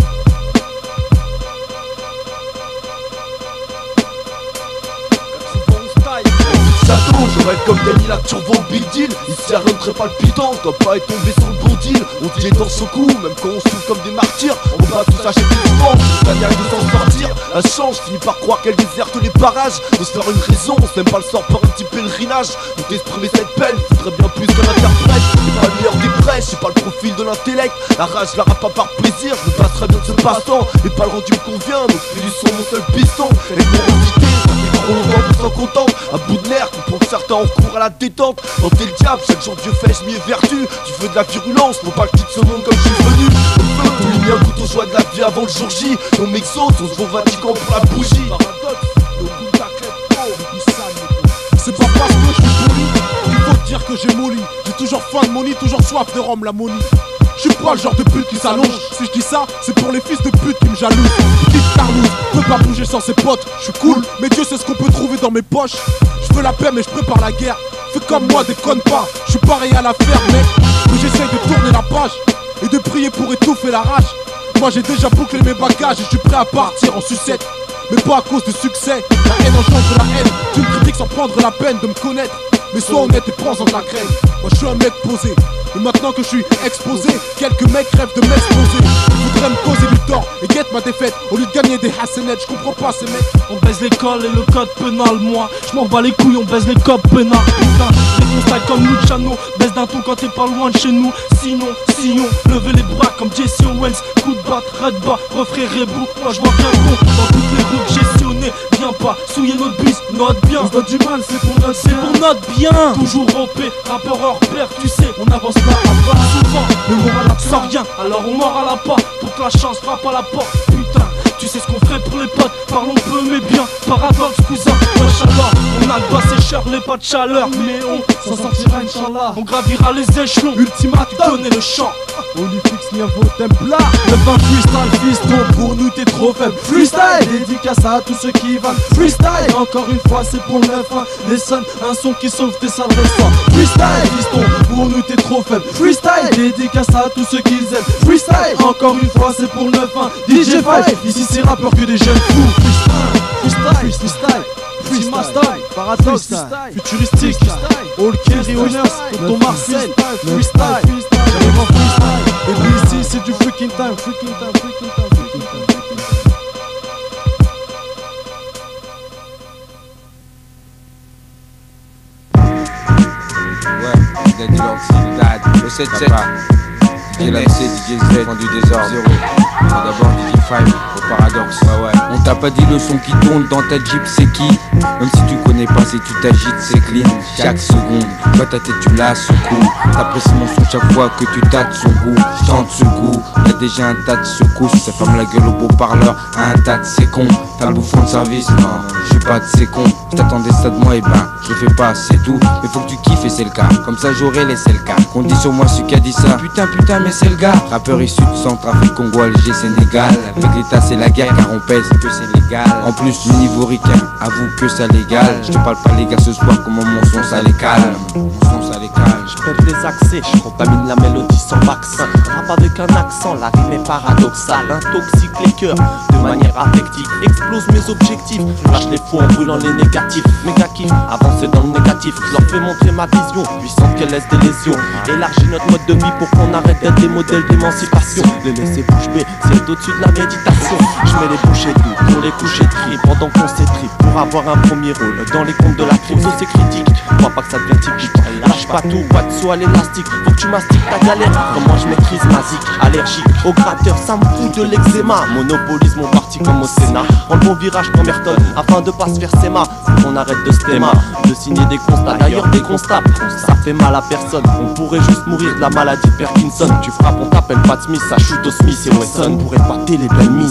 J'aurais être comme Dany la turbo big deal. Ici rien de très palpitant, je dois pas être tombé sur le bon deal. On dit dans ce coup, même quand on souffle comme des martyrs. On va tous acheter des ventes, la manière de s'en sortir. La chance finit par croire qu'elle déserte les parages. De se faire une raison, on s'aime pas le sort par un petit pèlerinage. Pour t'exprimer cette peine, faudrait bien plus qu'un interprète. C'est pas le meilleur des prêches, c'est pas le profil de l'intellect. La rage, je la rappe pas par plaisir, je me passerai bien de ce passe-temps. Et pas le rendu me convient, donc je fais du son mon seul piston. Et mon entité, ça fait trop longtemps qu'on s'en contente. À bout de nerfs, comprends que certains ont recours à la détente. Quand t'es le diable, chaque jour Dieu fait, je m'y ai vertu. Tu veux de la virulence, faut pas que tu quittes ce monde comme je suis venu. On veut tout ligner un couteau joie de la vie avant le jour J. On m'exauce, on se voit au Vatican pour la bougie. C'est pas parce que je suis poli qu'il faut te dire que j'ai molli. J'ai toujours faim de money, toujours soif de rhum, la money. Je suis pas le genre de pute qui s'allonge. Si je dis ça, c'est pour les fils de pute qui me jalousent. Petite Carlouse, peut pas bouger sans ses potes. Je suis cool, mais Dieu sait ce qu'on peut trouver dans mes poches. Je veux la paix mais je prépare la guerre. fais comme moi, déconne pas. Je suis pareil à la ferme, mec. Mais j'essaye de tourner la page et de prier pour étouffer la rage. Moi j'ai déjà bouclé mes bagages et je suis prêt à partir en sucette. Mais pas à cause de succès. La haine engendre la haine. Tu me critiques sans prendre la peine de me connaître. Mais sois honnête et prends-en de la graine. Moi je suis un mec posé. Et maintenant que je suis exposé, quelques mecs rêvent de m'exposer. Ils voudraient me causer du tort et guette ma défaite au lieu de gagner des hassanettes. Je comprends pas ces mecs. On baise l'école et le code pénal. Moi je m'en bats les couilles, on baise les codes pénal. Putain, les constats comme Luciano. Baisse d'un ton quand t'es pas loin de chez nous. Sinon, sillon, levez les bras comme Jesse Owens. Coup de batte, red bas, refrain rebou. Moi je vois bien con dans toutes les rues que j'ai sillonnées. Viens pas souiller notre bus, note bien. On se donne du mal, c'est pour notre bien. Pour notre bien. Toujours O P, rappeur hors pair, tu sais, on avance pas à pas. Souvent, le moral sort rien, alors on mord à la part. Pour que la chance frappe à la porte. Putain, tu sais ce qu'on ferait pour les potes. Parlons peu mais bien, paradoxe cousin. Inch'Allah, on a le bas c'est cher, les pas de chaleur. Mais on s'en sortira Inch'Allah. On gravira les échelons, Ultima tu connais le chant. Olifix Niavo Templar. Le vin freestyle fiston, pour nous t'es trop faible. Freestyle, dédicace à tous ceux qui vannent. Freestyle, encore une fois c'est pour le neuf un. Les sons, un son qui sauve tes sales restoirs. Freestyle, fiston, pour nous t'es trop faible. Freestyle, dédicace à tous ceux qui aiment. Freestyle, encore une fois c'est pour le neuf un. D J Five, ici c'est rappeur que des jeunes fous. Freestyle, freestyle, freestyle. Freestyle, paradoxe, futuristique, all carry winners, Tonton Marcel, freestyle, j'arrive en freestyle, et puis ici c'est du freaking time, freaking time, freaking time, freaking time. Ouais, Daddy Lord, c'est Dad, le sept sept, D J Lancé, D J Z, du désordre, zéro. Mais d'abord D J Five, au paradoxe, ouais ouais. On t'a pas dit le son qui tourne dans ta Jeep c'est qui? Même si tu connais pas, si tu t'agites c'est clean. Chaque seconde, toi ta tête tu la secoues. T'apprécies mon son chaque fois que tu tâtes son goût. Chante ce goût, y'a déjà un tas de secousses. Ça ferme la gueule au beau parleur à un tas de c'est con. T'as un bouffon de service, non, je suis pas de ces cons. Je t'attendais ça de moi et ben, je le fais pas, c'est tout. Mais faut que tu kiffes et c'est le cas, comme ça j'aurai laissé le cas. Qu'on dit sur moi celui qui a dit ça, putain putain mais c'est le gars. Rappeur issu de Centrafrique, Congo, Alger, Sénégal. Avec l'État c'est la guerre car on pèse que c'est légal. En plus le niveau ricain, avoue que ça légal. Je te parle pas les gars ce soir comment mon son ça les calme. Mon son ça les calme. Je pète les accès, je contamine la mélodie sans vaccin. Rap avec un accent, la rime est paradoxale. Intoxique les cœurs de manière affective. Explose mes objectifs, lâche les fous en brûlant les négatifs. Méga kiff, avancer dans le négatif. Je leur fais montrer ma vision, puissante qu'elle laisse des lésions. Élargis notre mode de vie pour qu'on arrête d'être des modèles d'émancipation. Les laisser bouche bée, c'est au-dessus de la méditation. Je mets les bouchées doux pour les coucher de cri pendant qu'on s'étripe. Pour avoir un premier rôle dans les comptes de la crypto c'est critique. Crois pas que ça devient typique. Lâche pas tout, pas de saut à l'élastique. Faut que tu mastiques ta galère. Comme moi je maîtrise ma zik. Allergique au gratteur, ça me fout de l'eczéma. Monopolise mon parti comme au Sénat. Prends le bon virage comme Ayrton afin de pas se faire séma. Faut qu'on arrête de stéma, de signer des constats. D'ailleurs des constats, ça fait mal à personne. On pourrait juste mourir de la maladie de Parkinson. Tu frappes, on t'appelle pas de Smith, ça shoot au Smith et Wesson. Pour épater les belles miss.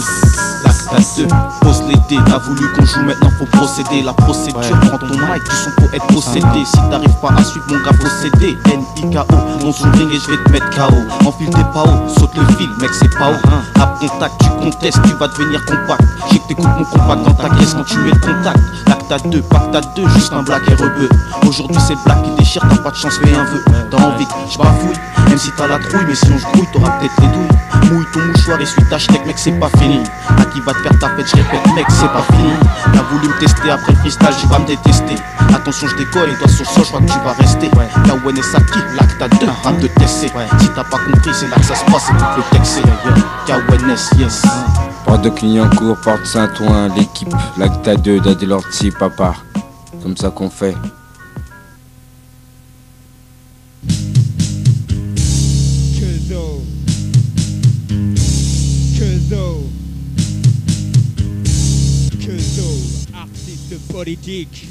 La deux, pose les dés, t'as voulu qu'on joue maintenant faut procéder. La procédure, prends ton mic, du son pour être possédé. Si t'arrives pas à suivre mon gars faut céder. N I K O, monte son ring et je vais te mettre K O. Enfile tes P A O, saute le fil, mec c'est pas haut. À contact, tu contestes, tu vas devenir compact. J'ai que t'écoutes mon compact dans ta caisse quand tu mets le contact. L'acte deux, pacte à deux, juste un black et rebeu. Aujourd'hui c'est le black qui déchire, t'as pas de chance, fais un vœu. T'as envie, j'bafouille, même si t'as la trouille. Mais sinon j'brouille, t'auras peut-être les douilles. Mouille ton mouchoir, essuie ta steak, mec c'est pas fini. À qui va te faire ta fête, je répète mec c'est pas fini. T'as voulu me tester après le freestyle, j'y va me détester. Attention je décolle et toi sur le sol je crois que tu vas rester. K O N S A qui, l'acte à deux, rap de T C. Si t'as pas compris c'est là que ça se passe, c'est tout le texte. K O N S, yes. Porte de Clignancourt, porte Saint-Ouen, l'équipe, l'acte à deux, Daddy Lord si papa. Comme ça qu'on fait. Politique.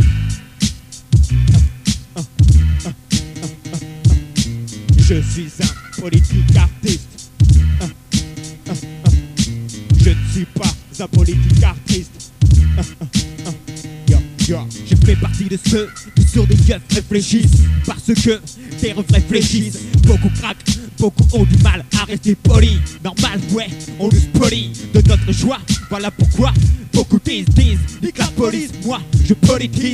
Je suis un politique artiste. Je ne suis pas un politique artiste. Yo, yo. Je fais partie de ceux qui sur des gueules réfléchissent. Parce que des reflets fléchissent. Beaucoup craquent, beaucoup ont du mal à rester polis. Normal, ouais, on nous spolie de notre joie. Voilà pourquoi beaucoup disent, disent, nique la police. Moi, je politise.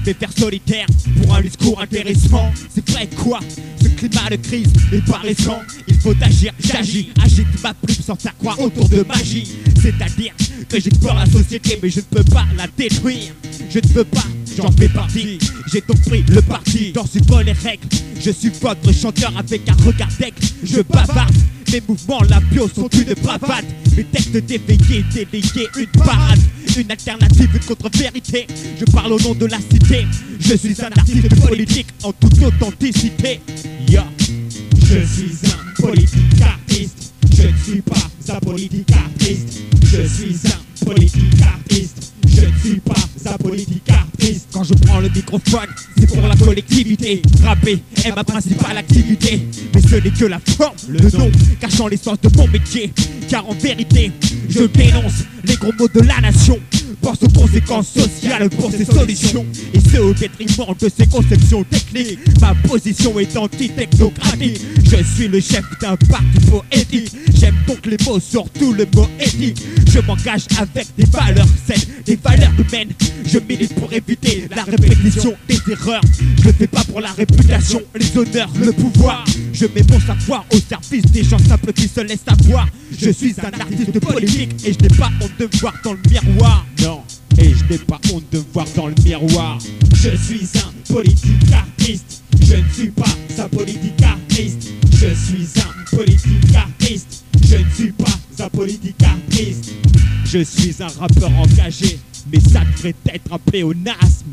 vais faire solitaire pour un discours intéressant. C'est vrai quoi, ce climat de crise est pas récent. Il faut agir, j'agis, agite ma plume sans faire croire autour de magie. C'est-à-dire que j'explore la société mais je ne peux pas la détruire. Je ne peux pas, j'en fais partie. J'ai donc pris le parti, j'en suis pas les règles. Je suis votre chanteur avec un regard d'aigle. Je bavarde, mes mouvements labiaux sont une bravade. Mes textes déveillés, délayés, une parade. Une alternative, une contre-vérité. Je parle au nom de la cité. Je suis un artiste politique en toute authenticité. Yo, je suis un politique artiste. Je ne suis pas un politique artiste. Je suis un politique artiste. Je ne suis pas un politique artiste. Quand je prends le microphone, c'est pour la collectivité. Rapper est ma principale activité. Mais ce n'est que la forme, le nom cachant l'essence de mon métier. Car en vérité, je dénonce les gros mots de la nation. Pense aux conséquences sociales pour ces solutions. Et ce au détriment de ces conceptions techniques. Ma position est anti-technocratique. Je suis le chef d'un parti poétique. J'aime donc les mots, surtout le mot éthique. Je m'engage avec des valeurs saines, des valeurs humaines. Je milite pour éviter la répétition des erreurs. Je le fais pas pour la réputation, les honneurs, le pouvoir. Je mets mon savoir au service des gens simples qui se laissent avoir. Je suis un artiste politique et je n'ai pas honte de me voir dans le miroir. Non, et je n'ai pas honte de me voir dans le miroir. Je suis un politique artiste. Je ne suis pas un politique artiste. Je suis un politique artiste. Je ne suis pas un politique artiste. Je suis un rappeur engagé, mais ça devrait être un pléonasme.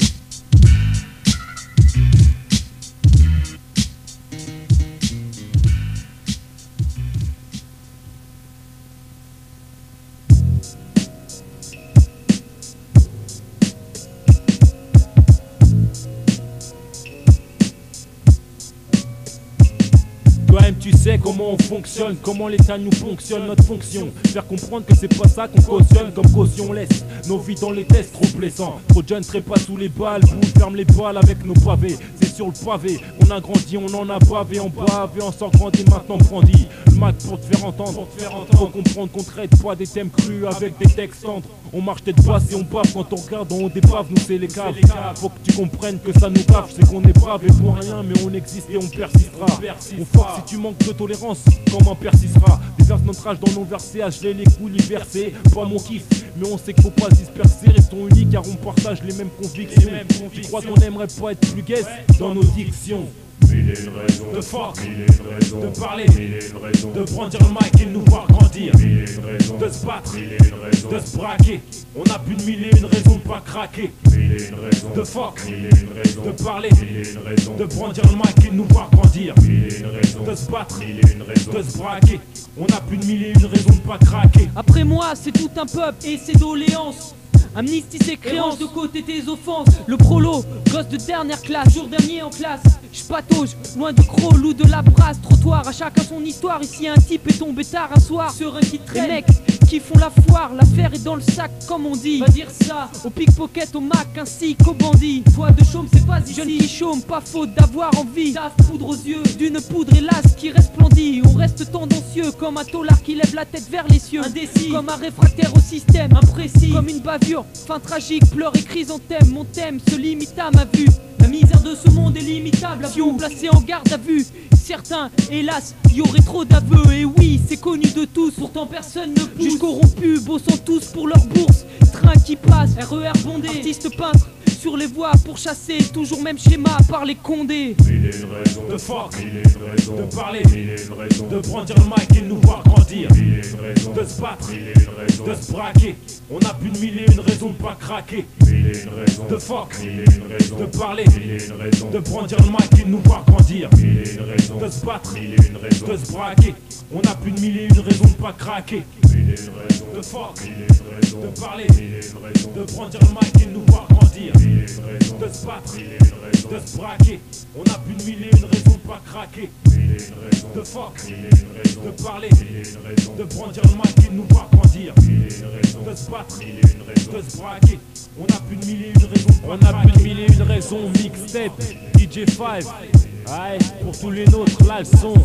Toi-même tu sais comment on fonctionne, comment l'état nous fonctionne, notre fonction. Faire comprendre que c'est pas ça qu'on cautionne, comme caution on laisse nos vies dans les tests trop blessants. Trop de jeunes trépas sous les balles, vous ferme les balles avec nos pavés. C'est sur le pavé, on a grandi, on en a bavé, on bavé, on s'en grandit, maintenant grandit. Le Mac pour te faire entendre, pour te faire entendre. Faut comprendre qu'on traite pas des thèmes crus avec des textes tendres. On marche tête basse et on bave quand on regarde en haut des baves, nous c'est les caves. Faut que tu comprennes que ça nous bave, c'est qu'on est brave et pour rien, mais on existe et on persistera. On force si tu manques de tolérance, comment persistera. Déverse notre âge dans nos versets, gelé les couilles versés. Pas mon kiff, mais on sait qu'il faut pas se disperser. Restons unis car on partage les mêmes convictions. Tu crois qu'on aimerait pas être plus gays dans nos dictions? Mille et une raisons de fuck, mille et une raisons de parler, mille et une raisons de prendre le mic et de nous voir grandir, mille et une raisons de se battre, mille et une raisons de se braquer. On a plus de mille et une raisons de pas craquer. Mille et une raisons de fuck, mille et une raisons de parler, mille et une raisons de prendre le mic et de nous voir grandir, mille et une raisons de se battre, mille et une raisons de se braquer. On a plus de mille et une raisons de pas craquer. Après moi, c'est tout un peuple et ses doléances. Amnistie ses créances, de côté tes offenses. Le prolo, gosse de dernière classe, jour dernier en classe. J'patauge, loin du crawl ou de la brasse. Trottoir, à chacun son histoire. Ici un type est tombé tard un soir. Serein qui traîne, les mecs qui font la foire. L'affaire est dans le sac comme on dit. Va dire ça au pickpocket, au mac ainsi qu'au bandit. Foi de chaume, c'est pas ici. Jeune qui chôme, pas faute d'avoir envie. Taf, poudre aux yeux, d'une poudre hélas qui resplendit. On reste tendancieux comme un taulard qui lève la tête vers les cieux. Indécis, comme un réfractaire au système. Imprécis, comme une bavure. Fin tragique, pleurs et chrysanthème. Mon thème se limite à ma vue. La misère de ce monde est limitable. Avion placé en garde à vue. Certains, hélas, y aurait trop d'aveux. Et oui, c'est connu de tous. Pourtant personne ne pousse. Juges corrompus, bossant tous pour leur bourse. Train qui passe, R E R bondé. Artistes peintres sur les voies pour chasser. Toujours même schéma par les condés. Mille et une raisons de fuck, mille et une raisons de parler, mille et une raisons de prendre le mic et de nous voir grandir, mille et une raisons de se battre, mille et une raisons de se braquer. On a plus de mille et une raisons de pas craquer. Mille et une raisons de fuck, mille et une raisons de parler, mille et une raisons de prendre le mic et de nous voir grandir, mille et une raisons de se battre, mille et une raisons de se braquer. On a plus de mille et une raisons de pas craquer. Mille et une raisons de fuck, mille et une raisons de parler, mille et une raisons de prendre le mic et de nous voir grandir, mille et une raisons de se battre, mille et une raisons de se braquer. On a plus de mille et une raisons de pas craquer. mille et une raisons de fuck, mille et une raisons de parler, mille et une raisons de prendre le mic et de nous voir grandir, mille et une raisons de se battre, mille et une raisons de se braquer. On a plus de mille et une raisons de pas craquer. On a plus de mille et une raisons. Mixtape, D J cinq. Aïe, pour tous les nôtres, là le son.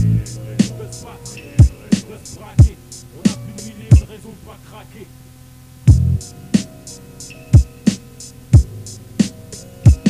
On a plus de mille et une raisons de pas craquer.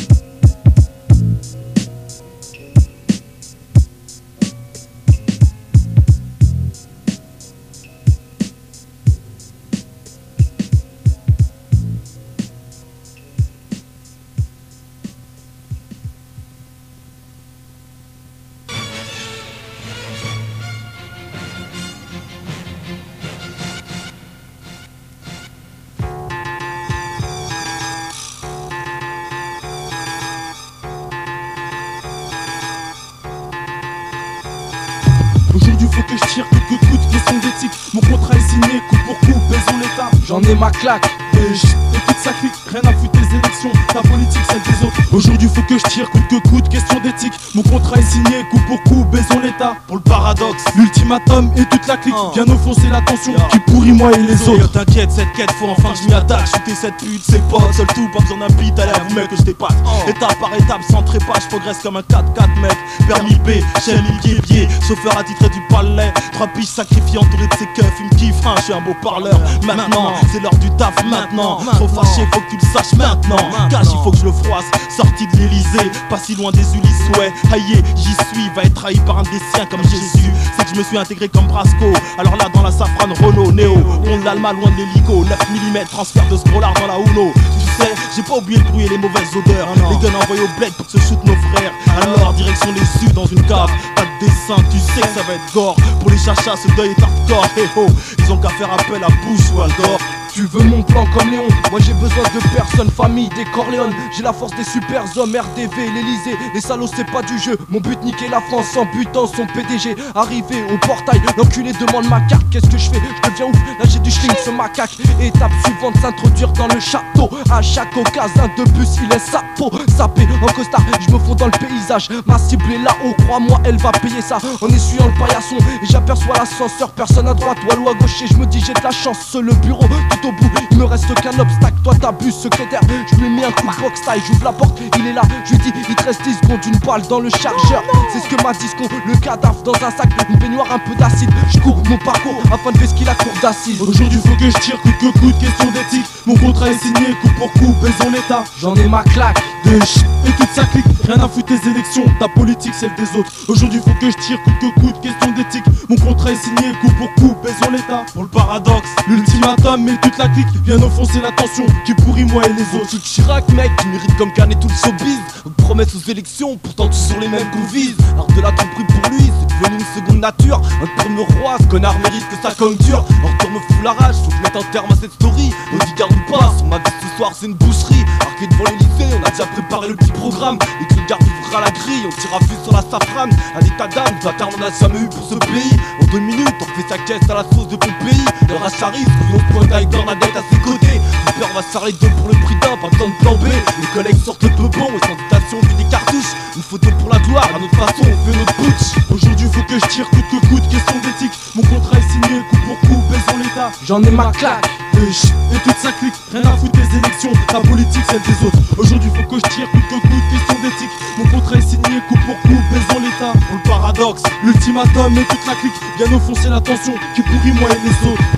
faut que je tire coûte que coûte, question d'éthique. Mon contrat est signé, coup pour coup, baisons l'état. J'en ai ma claque. Et, j- et toute sa clique, rien à foutre des élections. Ta politique, celle des autres. Aujourd'hui faut que je tire coûte que coûte, question d'éthique. Mon contrat est signé, coup pour coup, baisons l'état. Pour le paradoxe, l'ultimatum et toute la clique Oh. vient offenser la tension qui pourrit moi et les Yo, autres. t'inquiète, cette quête, faut enfin que je m'y attaque. Shooter cette pute, c'est pas seul tout, pas besoin d'un beat, allez, vous mec que je dépasse. Étape par étape, sans trépas, je progresse comme un quatre quatre mec. Permis B, chaîne pied pied, chauffeur attitré du palais. Trois piges sacrifiées entouré de ses keufs, il me kiffe, hein, je suis un beau parleur. Maintenant, c'est l'heure du taf, maintenant. Trop fâché, faut que tu le saches maintenant. Cash, il faut que je le froisse, sorti de l'Elysée, pas si loin des Ulysses, ouais. Aïe, j'y suis, va être trahi par un des siens comme Jésus. C'est que je me suis intégré comme Brasco. Alors là, dans la safrane, Renault, Néo, on l'Alma loin de l'hélico. neuf millimètres, transfert de scrollard dans la Uno. Tu sais, j'ai pas oublié le bruit et les mauvaises odeurs. Les guns envoyés au bled pour que se shoot nos frères. Alors, direction les Sud dans une cave. Pas de dessin, tu sais que ça va être gore. Pour les chachas, ce deuil est hardcore. Hey ho, ils ont qu'à faire appel à Bush ou Al Gore. Tu veux mon plan comme Léon, moi j'ai besoin de personne, famille des Corleone. J'ai la force des super hommes, R D V, l'Elysée. Les salauds c'est pas du jeu, mon but niquer la France en butant son P D G. Arrivé au portail, l'enculé demande ma carte. Qu'est-ce que je fais? Je deviens ouf, là j'ai du schling ce macaque. Étape suivante, s'introduire dans le château. À chaque occasion de bus, il est sa peau. Sapé en costard, je me fonds dans le paysage. Ma cible est là-haut, crois-moi, elle va payer ça. En essuyant le paillasson, et j'aperçois l'ascenseur. Personne à droite, Walou à gauche, et je me dis j'ai de la chance. Le bureau, tout au bout, il me reste qu'un obstacle. Toi t'abuses, secrétaire, je lui ai mis un coup de box taille. J'ouvre la porte, il est là, je lui dis il te reste dix secondes, une balle dans le chargeur. C'est ce que m'a dit ce con, le cadavre dans un sac, une baignoire, un peu d'acide. Je cours mon parcours afin de vesquiller la cour d'assises. Aujourd'hui faut que je tire coûte que coûte, question d'éthique. Mon contrat est signé, coup pour coup, baisons l'état. J'en ai ma claque. De ch et toute sa clique, rien à foutre des élections. Ta politique, celle des autres. Aujourd'hui faut que je tire coûte que coûte, question d'éthique. Mon contrat est signé, coup pour coup, baisons l'état. Pour le paradoxe, l'ultimatum et toute la clique vient offenser la tension qui pourrit moi et les autres. Tout Chirac mec, tu mérites comme Cannes et tout le showbiz. Promesses aux élections, pourtant tous sont les mêmes qu'on vise. Alors de la tromperie pour lui, c'est devenu une seconde nature. Un tourne roi, ce connard mérite que ça comme dur. Retour me fout la rage, faut que je mette un terme à cette story. Bodyguard ou pas, sur ma vie ce soir c'est une boucherie. Arqué devant l'Elysée, on a déjà préparé le petit programme. Et que le garde ouvrira la grille, on tira vue sur la safrane. À l'état d'âme, bâtard on a jamais eu pour ce pays. En deux minutes, on fait sa caisse à la sauce de ton pays. Le rachat risque, on pointe avec Bernadette à ses côtés. Le père va se faire les deux pour le prix d'un, pas besoin de plan B. Les collègues sortent peu bon et sans dotation vu des cartouches. Une photo pour la gloire, à notre façon on fait notre putsch. Aujourd'hui faut que je tire coûte que coûte, question d'éthique. Mon contrat est signé, coup pour coup, baisons l'état. J'en ai ma claque. Et, ch et toute sa clique, rien à foutre des élections. Ta politique, celle des autres. Aujourd'hui faut que je tire coûte que coûte, question d'éthique. Mon contrat est signé, coup pour coup, baisons l'état. Pour le paradoxe, l'ultimatum et toute la clique vient offenser la tension qui pourrit moi et les autres.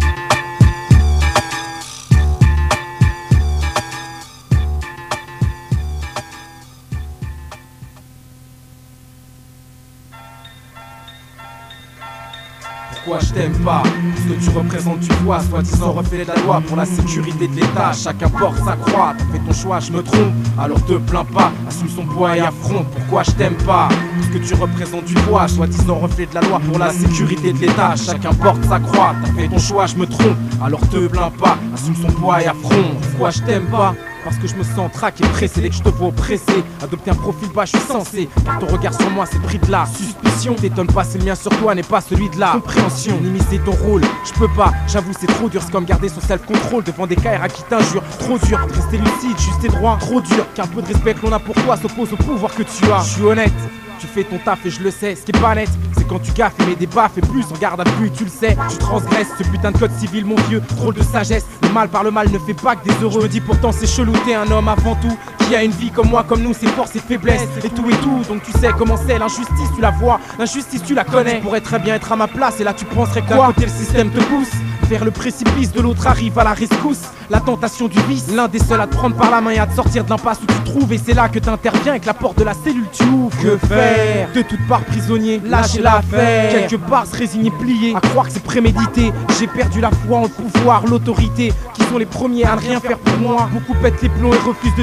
Pourquoi je t'aime pas? Ce que tu représentes, tu vois, soi-disant reflet de la loi pour la sécurité de l'État. Chacun porte sa croix, t'as fait ton choix, je me trompe. Alors te plains pas, assume son poids et affronte. Pourquoi je t'aime pas? Ce que tu représentes, tu vois, soi-disant reflet de la loi pour la sécurité de l'État. Chacun porte sa croix, t'as fait ton choix, je me trompe. Alors te plains pas, assume son poids et affronte. Pourquoi je t'aime pas? Parce que je me sens traqué, pressé, dès que je te vois oppressé. Adopter un profil bas, je suis censé. Car ton regard sur moi, c'est le prix de la suspicion. T'étonne pas, c'est le mien sur toi, n'est pas celui de la compréhension. Minimiser ton rôle, je peux pas, j'avoue c'est trop dur. C'est comme garder son self-control devant des K R à qui t'injure. Trop dur, rester lucide, juste et droit. Trop dur, qu'un peu de respect que l'on a pour toi s'oppose au pouvoir que tu as. Je suis honnête, tu fais ton taf et je le sais. Ce qui est pas net, c'est quand tu gaffes et mets des baffes et plus en garde à vue, tu le sais. Tu transgresses ce putain de code civil, mon vieux. Drôle de sagesse, le mal par le mal ne fait pas que des heureux. Je me dis pourtant c'est chelou, t'es un homme avant tout. Qui a une vie comme moi, comme nous, ses forces et faiblesses. Et tout et tout, donc tu sais comment c'est. L'injustice tu la vois, l'injustice tu la connais. Tu pourrais très bien être à ma place et là tu penserais quoi? D'un côté le système te pousse vers le précipice, de l'autre arrive à la rescousse. La tentation du vice, l'un des seuls à te prendre par la main et à te sortir de l'impasse où tu te trouves. Et c'est là que t'interviens avec la porte de la cellule tu ouvres. Que faire? De toutes parts prisonnier, lâcher l'affaire. Quelque part se résigner, plier, à croire que c'est prémédité. J'ai perdu la foi en le pouvoir, l'autorité, qui sont les premiers à ne rien faire pour moi. Beaucoup pètent les plombs et refusent de subir.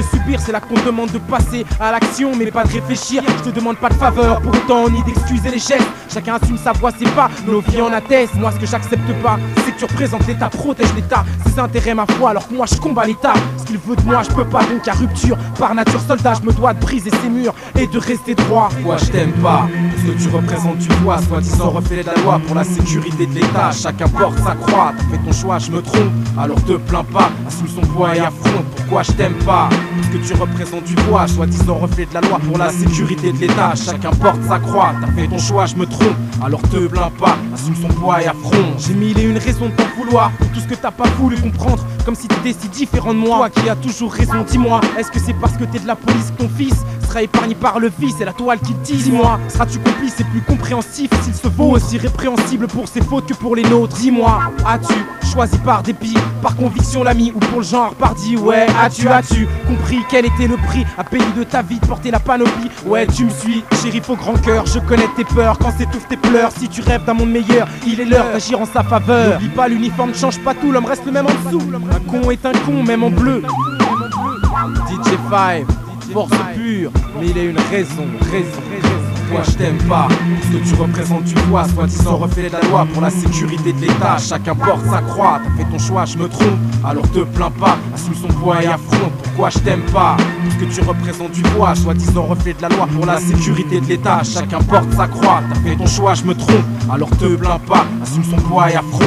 c'est là qu'on te demande de passer à l'action, mais pas de réfléchir. Je te demande pas de faveur, pour autant ni d'excuser les gestes. Chacun assume sa voix, c'est pas, nos vies en attestent. Moi ce que j'accepte pas, c'est que tu représentes l'État, protège l'État, ses intérêts ma foi, alors que moi je combats l'État. Ce qu'il veut de moi, je peux pas, donc à rupture. Par nature soldat, je me dois de briser ces murs et de rester droit. Moi je t'aime pas, ce que tu représentes tu vois, soi-disant reflet de la loi pour la sécurité de l'État. Chacun porte sa croix, t'as fait ton choix, je me trompe, alors te plains pas, assume son poids et affronte. Pourquoi je t'aime pas, parce que tu représentes du poids, soi-disant reflet de la loi pour la sécurité de l'État. Chacun porte sa croix, t'as fait ton choix, je me trompe, alors te plains pas, assume son poids et affronte. J'ai mille et une raisons de t'en vouloir pour tout ce que t'as pas voulu comprendre, comme si t'étais si différent de moi. Toi qui as toujours raison, dis-moi, est-ce que c'est parce que t'es de la police que ton fils sera épargné par le vice et la toile qui te dit? Dis-moi, seras-tu complice et plus compréhensif s'il se vaut aussi répréhensible pour ses fautes que pour les nôtres? Dis-moi, as-tu choisi par dépit, par conviction l'ami ou pour le genre pardi? Ouais, as-tu, as-tu compris quel était le prix à payer de ta vie, de porter la panoplie? Ouais, tu me suis, shérif au grand cœur, je connais tes peurs, quand s'étouffent tes pleurs. Si tu rêves d'un monde meilleur, il est l'heure d'agir en sa faveur. N'oublie pas, l'uniforme ne change pas tout, l'homme reste le même en dessous. Un con est un con, même en bleu. D J five, force pure, mais il a une raison, raison, raison. Moi je t'aime pas, ce que tu représentes tu vois, soi-disant reflet de la loi pour la sécurité de l'État. Chacun porte sa croix, t'as fait ton choix, je me trompe, alors te plains pas, assume son poids et affronte. Pourquoi je t'aime pas, ce que tu représentes du poids, soi-disant reflet de la loi pour la sécurité de l'État. Chacun porte sa croix, t'as fait ton choix, je me trompe, alors te plains pas, assume son poids et affronte.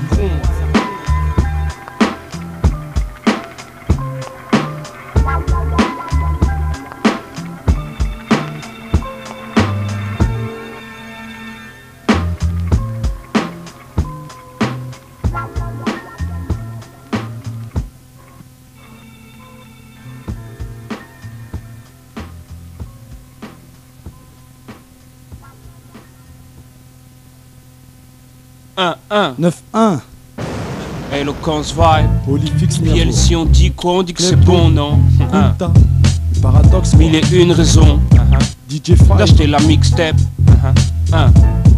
un un neuf un Eloquence Vibe Polyfix P L C on dit quoi? On dit que c'est bon, non? un Paradoxe mille et une raisons D J five d'acheter la mixtape. un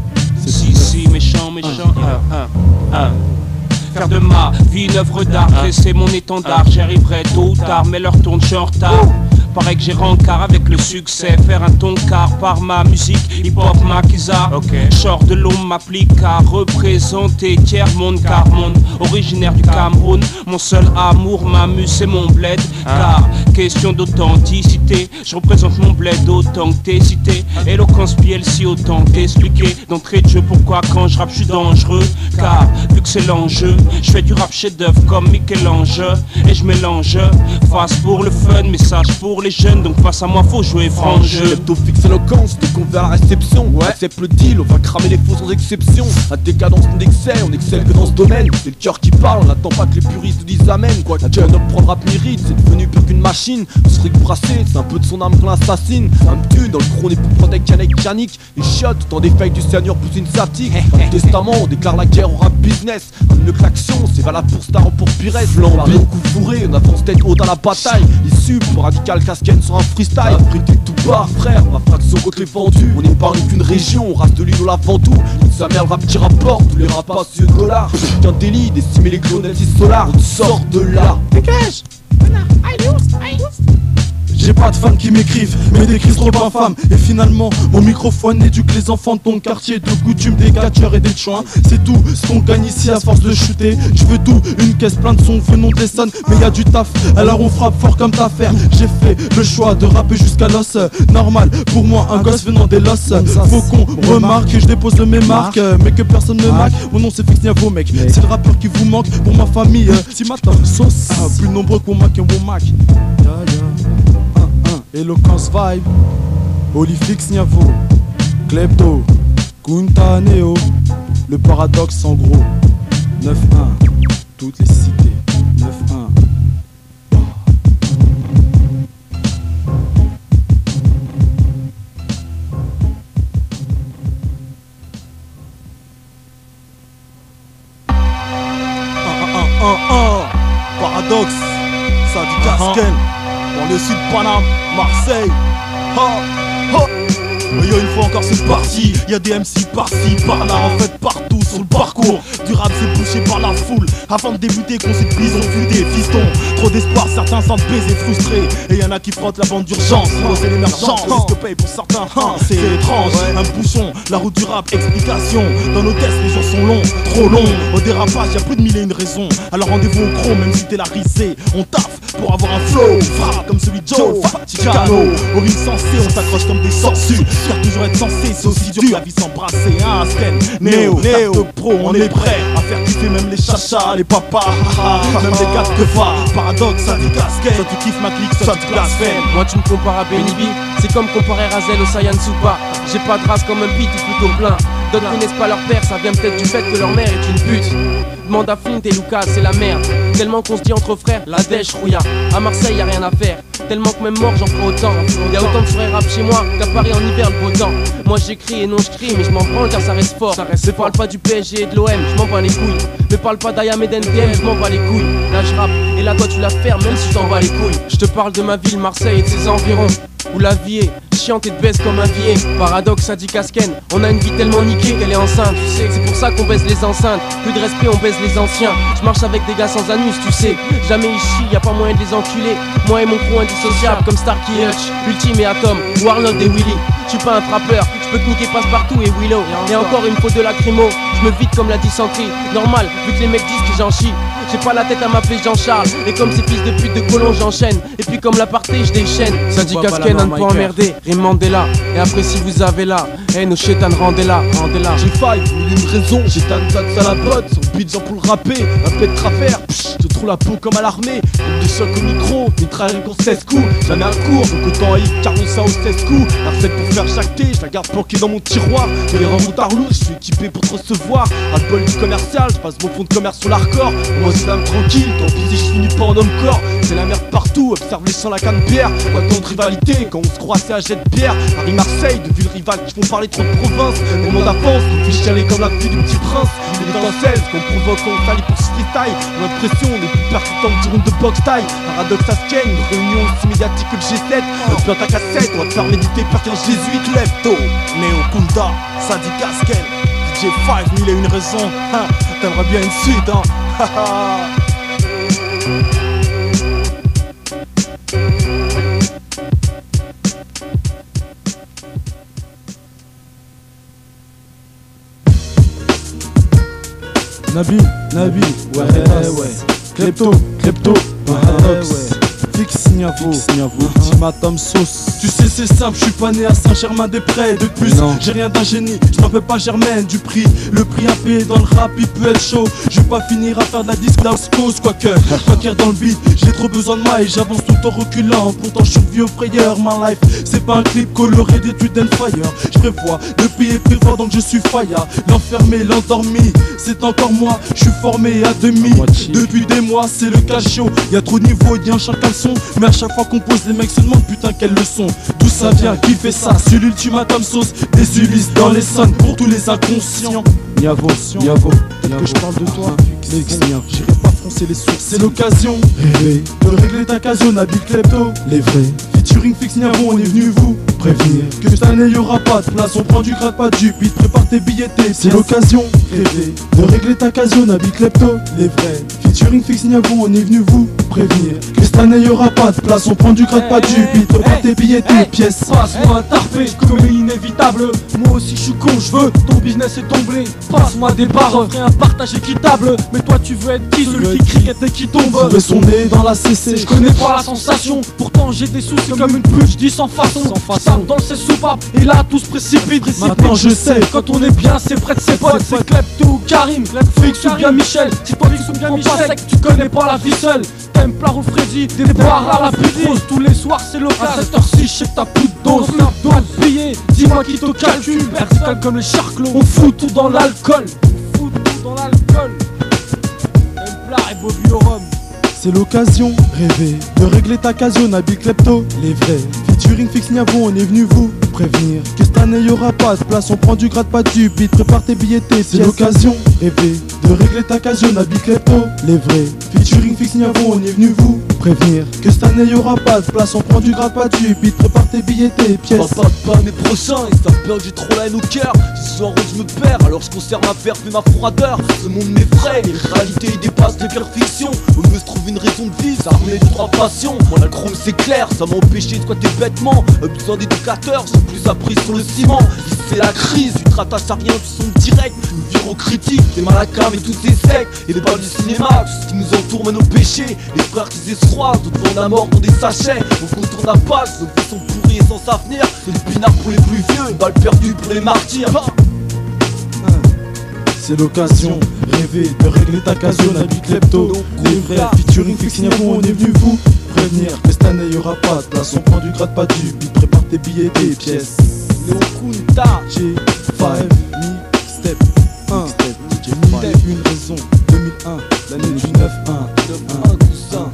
Si si méchant méchant un un Faire de ma vie une œuvre d'art, c'est mon étendard. J'arriverai tôt ou tard, mais l'heure tourne, je suis en retard. Paraît que j'ai rencard avec le succès, faire un ton car par ma musique, hip-hop, maquisa. Okay. Short de l'homme m'applique à représenter tiers monde, car monde originaire du Cameroun. Mon seul amour, m'amuse, c'est mon bled. Car question d'authenticité, je représente mon bled autant que t'es cité. Éloquence P L C autant t'expliquer d'entrée de jeu pourquoi quand je rappe je suis dangereux. Car vu que c'est l'enjeu, je fais du rap chef d'œuvre comme Michel-Ange. Et je mélange face pour le fun, message pour les jeunes, donc face à moi faut jouer franc jeu. Lepto fixe éloquence, dès qu'on vers la réception. Ouais. Accepte le deal, on va cramer les faux sans exception. La décadence d'excès, on excelle que dans ce domaine. C'est le cœur qui parle, on n'attend pas que les puristes disent amen. Quoi, la jeune homme prendra mérite, c'est devenu plus qu'une machine. On se rig brassé, c'est un peu de son âme qu'on l'assassine. Un tue dans le trône n'est plus protect qu'un mécanique. Les chiottes, tant des failles du seigneur pousse une statique. Dans le testament, on déclare la guerre au rap business. Comme une klaxon, c'est valable pour star ou pour Pires. Flambé au coup fourré, on avance tête haute à la bataille. L'issue pour radical casquette sur un freestyle. Après tout part, frère, ma fraction contre les vendus. On n'épargne qu'une région, on race de l'île au Laventou. Sa mère le rap qui rapporte, tous les rapas sur le dollar. Qu'un délit d'estimer les clonels si solar. On sort de là. Dégage! J'ai pas de fans qui m'écrivent, mais des cris trop infâmes. Et finalement, mon microphone éduque les enfants de ton quartier. De coutume, des catcheurs et des chouins. C'est tout ce qu'on gagne ici à force de chuter. Je veux tout, une caisse pleine de sons venant des sons. Mais y a du taf, alors on frappe fort comme ta faire. J'ai fait le choix de rapper jusqu'à l'os. Normal, pour moi, un gosse venant des losses. Faut qu'on remarque que je dépose mes marques, mais que personne ne marque. Mon nom c'est Fix Niavo, mec. C'est le rappeur qui vous manque pour ma famille. Si matin, sauce, plus nombreux qu'on mac et on mac. Eloquence Vibe, Polyfix Niavo, Klepto, Kunta Neo, le paradoxe en gros, neuf un, toutes les cités, neuf un. Paradoxe, ça du Casken. Dans le sud Paname, Marseille, ha, ha. Oh yo, une fois encore c'est parti, y'a des M C par-ci, par-là, en fait partout sur le parcours. Du rap c'est poussé par la foule, avant de débuter qu'on s'est bison futé, fiston. Trop d'espoir, certains sentent baisés frustrés, et y'en a qui frottent la bande d'urgence. Oh, c'est l'émergence, risque paye pour certains, hein, c'est étrange. Un bouchon, la route du rap, explication. Dans nos tests, les jours sont longs, trop longs. Au dérapage, y'a plus de mille et une raisons. Alors rendez-vous au chrome, même si t'es la risée. On taffe pour avoir un flow, frappe comme celui de Joe Fatigano. Au ring sensé, on s'accroche comme des sangsues. Car toujours être censé, c'est aussi dur que la vie s'embrasser. Hein, Sken, Néo, Néo, pro, on est prêt à faire kiffer même les chachas, les papas, même les gars de fa. Paradoxe, ça dit casquette. Soit tu kiffes ma clique, soit tu blasphèmes. Moi tu me compares à Benny B, c'est comme comparer Razel au Saiyan Supa. J'ai pas de race comme un beat ou plutôt plein. D'autres connaissent pas leur père, ça vient peut-être du fait que leur mère est une pute. Demande à Flint et Lucas, c'est la merde. Tellement qu'on se dit entre frères, la dèche rouilla. À Marseille y'a rien à faire, tellement que même mort j'en ferai autant. Y'a autant de soirées rap chez moi qu'à Paris en hiver le beau temps. Moi j'écris et non je crie, mais je m'en branle car ça reste fort. Ça reste ne parle pas du P S G et de l'O M, je m'en bats les couilles. Ne parle pas d'Ayam et d'N T M, je m'en bats les couilles. Là je rappe et là toi tu la fermes même si je t'en bats les couilles. Je te parle de ma ville Marseille et de ses environs, où la vie est chiante et te baisse comme un billet. Paradoxe, ça dit Casken, on a une vie tellement niquée qu'elle est enceinte, tu sais. C'est pour ça qu'on baise les enceintes, plus de respect on baise les anciens. Je marche avec des gars sans anus, tu sais. Jamais ici, y a pas moyen de les enculer. Moi et mon crew indissociable comme Starkey et Hutch, Ultime et Atom, Warlord et Willy. Je suis pas un frappeur, je peux te niquer passe-partout et Willow. Et encore une faute de lacrymo, je me vide comme la dysenterie. Normal, vu que les mecs disent que j'en chie. J'ai pas la tête à m'appeler Jean-Charles. Et comme ces fils de pute de colons j'enchaîne. Et puis comme l'aparté je déchaîne. Ça dit Casken à ne pas emmerder, Rime Mandela. Et après si vous avez là, eh nos chétans rendez-la, rendez-la. J'ai faille, mille une raison, j'ai tan tan à la botte. Son beat genre pour le rapper, un peu de travers. Psh, je trouve la peau comme à l'armée. Des chocs au micro, mitraille encore seize coups. Jamais un cours, donc autant hip, car on ça au seize coups. La recette pour faire jacter, je la garde planquée dans mon tiroir. Je les rends mon tarlou, je suis équipé pour te recevoir. À le bol du commercial, je passe mon fond de commerce sur l'hardcore. Moi c'est dame tranquille, tant pis si je finis pas en homme corps. C'est la merde partout, observe les champs la canne bière. Pas tant de rivalité, quand on se croise c'est à jet de bière. Paris-Marseille, de villes rivales qui font parler trop de province. Le monde avance, on fait chialer comme la fille du petit prince. Une étincelle, qu'on provoque, on s'allie pour se freestyle. On a l'impression, on est plus percutant que du round de box taille. Paradoxe à Sken, une réunion aussi médiatique que le G sept. Notre plante à cassette, on va te faire méditer par qu'un jésuite. Lève-tôt, Néo Kunda, ça dit Casken. D J cinq, mille et une raisons. T'aimerais bien une suite, hein. Nabi, Nabi, ouais, ouais. Klepto, Klepto, Paradoxe. Fix Niavo, Ultimatum Sauce. Tu sais c'est simple, je suis pas né à Saint-Germain-des-Prés. De plus, j'ai rien d'un génie, je m'appelle pas Germaine du prix. Le prix à payer dans le rap, il peut être chaud. Je vais pas finir à faire de la disque house cause. Quoique, quoique dans le beat, j'ai trop besoin de moi et j'avance tout en reculant. Pourtant je suis vieux frayeur, my life c'est pas un clip coloré d'études and fire. Je prévois de payer plus fort donc je suis faya. L'enfermé, l'endormi, c'est encore moi. Je suis formé à demi, depuis des mois c'est le cachot. Y'a trop de niveaux, y'a un chacun le son. Mais à chaque fois qu'on pose, les mecs se demandent putain quelle leçon. D'où ça vient, qui fait ça? C'est l'ultimatum sauce. Des Ulysses dans les sons pour tous les inconscients. Niavo, Niavo, peut-être que je parle de toi. J'irai pas froncer les sources. C'est l'occasion rêver de régler ta occasion, Nabil Klepto. Les vrais featuring Fix Niavo, on est venu vous prévenir que cette année y'aura pas de place. On prend du grade, pas du beat. Prépare tes billets, tes c'est l'occasion rêver de régler ta occasion, Nabil Klepto. Les vrais featuring Fix Niavo, on est venu vous prévenir que cette année y'aura pas de place. On prend du grade, pas du beat. Prépare tes billets, tes pièces. Passe-moi un tarpé, comme inévitable. Moi aussi je suis con, je veux ton business est tombé. Passe-moi des barres, ferai un partage équitable. Mais toi tu veux être qui, celui qui cricket et qui tombe. Je veux son nez dans la C C. Je connais pas la sensation, pourtant j'ai des soucis comme une pute, je dis sans façon. Sans façon. Dans le cesse soupape, et là tout se précipite. Maintenant je sais, quand on est bien c'est près de ses potes. C'est Klepto ou Karim, Fix ou bien Michel. Si toi tu bien pas sec, tu connais pas la vie seule. Templar ou Freddy, des bars à la pute rose. Tous les soirs c'est l'occasion. À cette heure-ci, je sais que t'as plus de dose. Pas de billets, dis-moi qui te calcule. Vertical comme les charclos, on fout tout dans l'alcool. On fout tout dans l'alcool. Templar et Bobby au rhum. C'est l'occasion rêver de régler ta occasion, Nabil Klepto. Les vrais featuring Fix Niavo, on est venu vous prévenir que cette année y'aura pas de place. On prend du grade, pas du beat. Prépare tes billets, tes c'est l'occasion rêver de régler ta occasion, Nabil Klepto. Les vrais featuring Fix Niavo, on est venu vous prévenir que cette année y'aura pas de place, on prend du grade, pas du beat, prépare tes billets, tes pièces. Papa de pas l'année prochain, ils savent bien que j'ai trop la haine au cœur. Ce soir où je me perds, alors je conserve ma verve et ma froideur. Ce monde m'effraie, les réalités dépassent les perfections. Au mieux se trouve une raison de vivre, ça remet de trois passions. Moi la chrome c'est clair, ça m'a empêché de squatter bêtement. Besoin d'éducateurs, j'ai plus appris sur le ciment. Ici c'est la crise, tu te rattaches à rien, tu son direct. Une vie critique, des malacams et tous ces secs. Et les balles du cinéma, tout ce qui nous entoure mène au péché. Les frères qui s'escroisent, d'autres vont la mort dans des sachets. On contourne la page, nos vies sont pourries et sans avenir. C'est le pinard pour les plus vieux, une balle perdue pour les martyrs. C'est l'occasion, rêver de régler ta casio, n'a du klepto. Les vrais, featuring Fixing on est venu vous prévenir que cette année y'aura pas de place, on prend du grade, pas du beat, prépare tes billets, tes pièces. Léo Kunta, G cinq, mixtape, un, mixtape, une raison, deux mille un, l'année du neuf un, un, tout ça.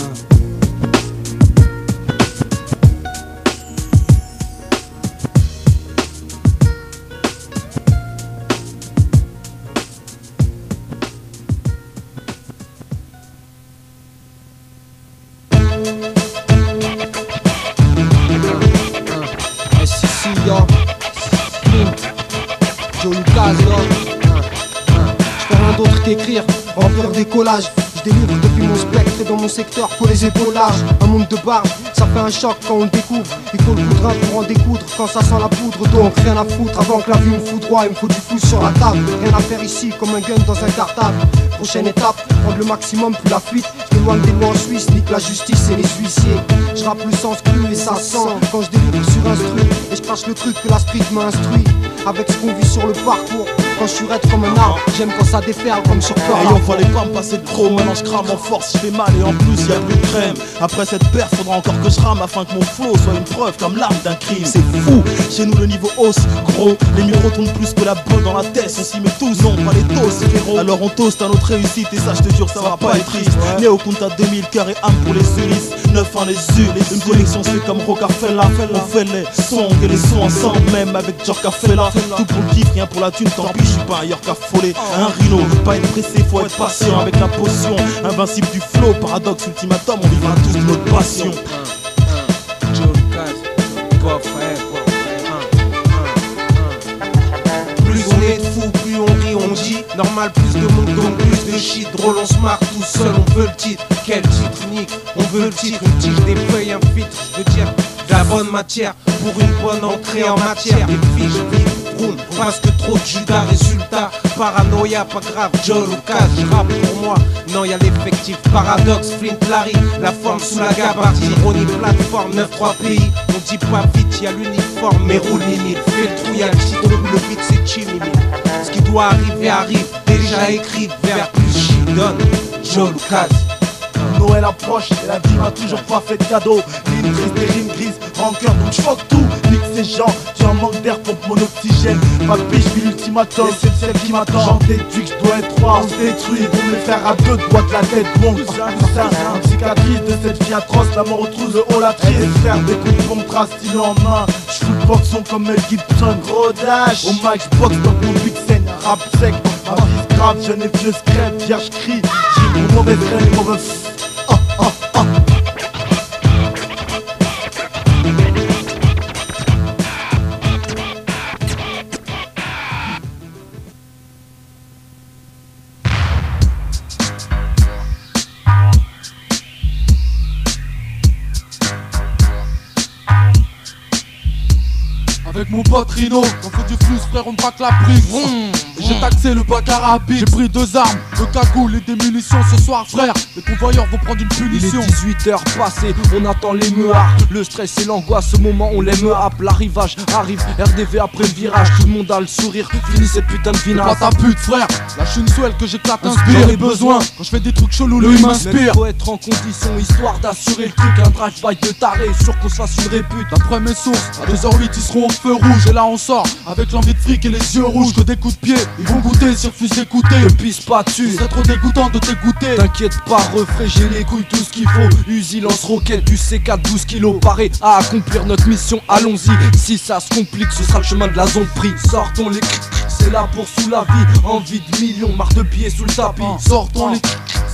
Écrire, remplir des collages. Je délivre depuis mon spectre et dans mon secteur faut les épaulages. Un monde de barbe, ça fait un choc quand on le découvre. Il faut le poudrin pour en découdre quand ça sent la poudre. Donc rien à foutre avant que la vue me foudroie. Il me faut du flou sur la table, rien à faire ici comme un gun dans un cartable. Prochaine étape, prendre le maximum puis la fuite. Je m'éloigne des lois en Suisse, nique la justice et les huissiers. Je rappe le sens cru et ça sent quand je délivre sur instru. Et je crache le truc que la street m'a instruit. Avec ce qu'on vit sur le parcours. Quand je suis raide comme un arbre, j'aime quand ça déferle comme sur corps. Hey, on fallait pas me passer de gros, maintenant je crame en force, je fais mal et en plus y'a plus de crème. Après cette perte, faudra encore que je rame afin que mon flow soit une preuve comme l'arme d'un crime. C'est fou, chez nous le niveau hausse, gros. Les micros tournent plus que la botte dans la tête, on s'y met tous, non pas les toasts, frérot. Alors on toast à notre réussite et ça je te jure ça va pas être triste. Léo Kunta deux mille, cœur et âme pour les Ulysse. neuf un les U, une collection c'est comme Rocafella. On fait les sons et les sons ensemble, même avec Jorcafella. Tout pour le kiff, rien pour la thune, tant pis. Je suis pas ailleurs qu'à affolé, un rhino, pas être pressé, faut être patient avec la potion. Invincible du flow, paradoxe, ultimatum, on vivra tous de notre passion. Plus on est de fous, plus on rit, on dit. Normal, plus de monde, donc plus de shit. Drôle, on se marre tout seul, on veut le titre. Quel titre unique, on veut le titre. Une tige, des feuilles, un filtre, je veux dire de la bonne matière pour une bonne entrée en matière. Des fiches, vides, roule, parce que trop de Judas. Résultat, paranoïa, pas grave, Joe Lucas, je rappe pour moi. Non, y'a l'effectif, paradoxe, Flint Larry, la forme sous la gabardine. Ironie, plateforme, neuf trois pays. On dit pas vite, y'a l'uniforme, mais roule limite. Fais le trou, y'a le titre, le beat, c'est chimimi. Ce qui doit arriver, arrive, déjà écrit, vers plus shit, donne, Joe Lucas. Noël approche et la vie m'a toujours pas fait de cadeau. Ligne triste et rime grise, rancœur donc j'fuck tout. Nique ces gens, tu en manque d'air, pompe mon oxygène. Ma biche vit l'ultimatum, c'est celle qui m'attend. J'en déduis que je dois être trois, on se détruit. Pour me le faire à deux doigts de la tête, bon ça, une cicatrice de cette vie atroce. La mort retrouve le haut la triste. Faire des coups de pompe, trace stylo en main. J'fous le boxon comme Mel Gibson, gros dash. Au mic j'boxe dans mon but scène, rap sec. Ma vie se grave, jeune et vieux scrève, vierge crie. J'ai une mauvaise graine, mauvaise. Avec mon pote Rino, on fait du flux frère, on braque la prise. J'ai taxé le bac à rapide, j'ai pris deux armes, deux cagoules et des munitions ce soir frère. Les convoyeurs vont prendre une punition. Il est dix-huit heures passées, on attend les meuhards. Le stress et l'angoisse, ce moment on les meuhappe. L'arrivage arrive, R D V après le virage. Tout le monde a le sourire, fini cette putain de vinasse. Pas ta pute frère, lâche une swell que j'éclate inspire les besoins. Quand je fais des trucs chelous, lui m'inspire. Faut être en condition histoire d'assurer le truc. Un drive-by de taré, sûr qu'on se fasse une répute. D'après mes sources, à deux heures huit ils seront au feu rouge. Et là on sort, avec l'envie de fric et les yeux rouges. Que des coups de pied, ils vont goûter, s'ils refusent d'écouter. Ne pisse pas dessus, c'est trop dégoûtant de t'écouter. T'inquiète pas, refrais, j'ai les couilles, tout ce qu'il faut. Uzi lance roquette, du C quatre, douze kilos. Paré à accomplir notre mission, allons-y. Si ça se complique, ce sera le chemin de la zone prix. Sortons les crics, c'est là pour sous la vie. Envie de millions, marre de billets sous le tapis. Sortons les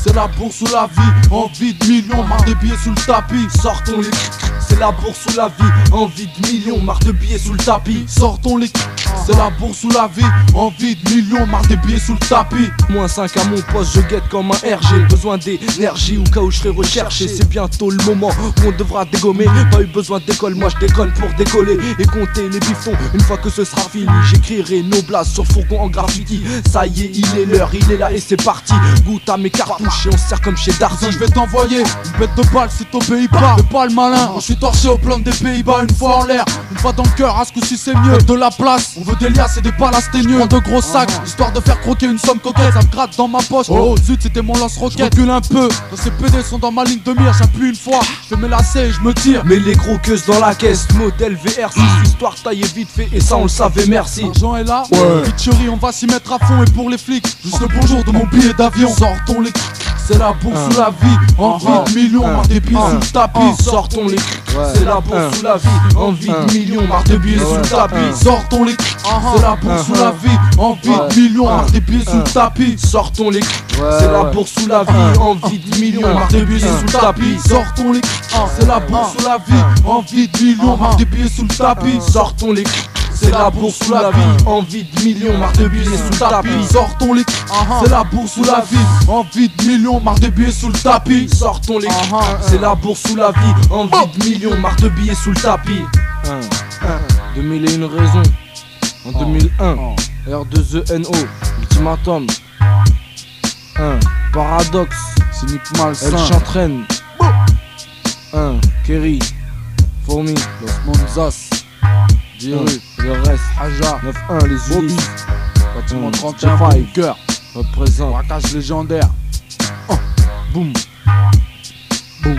c'est la bourse ou la vie. Envie de millions, marre des billets sous le tapis. Sortons les c'est la bourse ou la vie. Envie de millions, marre de billets sous le tapis. Sortons les c'est la bourse ou la vie. Envie de millions, marre des billets sous le tapis. Moins cinq à mon poste, je guette comme un R G. Besoin d'énergie au cas où je serai recherché. C'est bientôt le moment où on devra dégommer. Pas eu besoin d'école, moi je déconne pour décoller et compter les bifons. Une fois que ce sera fini, j'écrirai nos blases sur fourgon en graffiti. Ça y est, il est l'heure, il est là et c'est parti. Goûte à mes cartouches et on se sert comme chez Darty. Je vais t'envoyer une bête de balle si t'obéis pas. Fais pas le malin, je suis torché au plan des Pays-Bas. Une fois en l'air, une fois dans le cœur, à ce coup si c'est mieux. De la place, on veut des liasses et des palastaigneux. Prends de gros sacs, histoire de faire croquer une somme coquette. Ça me gratte dans ma poche, oh zut c'était mon lance-roquette. Je recule un peu, quand ces P D sont dans ma ligne de mire. J'appuie une fois, je fais mes lacets et je me tire. Mais les croqueuses dans la caisse, modèle V R six. Histoire taillée vite fait et ça on le savait, merci. L'argent est là, ouais. Pitchery, on va s'y mettre à fond. Et pour les flics, juste le bonjour de mon billet d'avion. Sortons les c'est la bourse ou la vie. Envie de millions, marre des billets sous le tapis. Sortons les c'est la bourse ou la vie. Envie de millions, marre des billets sous le tapis. Sortons les c'est la bourse ou la vie. Envie de millions, marre des billets sous le tapis. Sortons les c'est la bourse ou la vie. Envie de millions, marre des billets sous le tapis. Sortons les c'est la bourse ou la vie. Envie de millions, marre des billets sous le tapis. Sortons les c'est la bourse ou la vie. Envie de millions, marre de billets sous le tapis. Sortons les c'est la bourse ou la vie. Envie de millions, marre de billets sous le tapis. Sortons les c'est la bourse ou la vie. Envie de millions, marre de billets sous le tapis. deux mille et une raisons. En deux mille un, R deux E N O, Ultimatum. un Paradoxe, Cynic Malsain, Elle Chantraine. un Kerry, Fourmi, Los Monzas, Diru, le reste, Haja, neuf un Les Ulis, Bâtiment trente et un, Cœur, représente, braquage légendaire. Oh, boum, boum.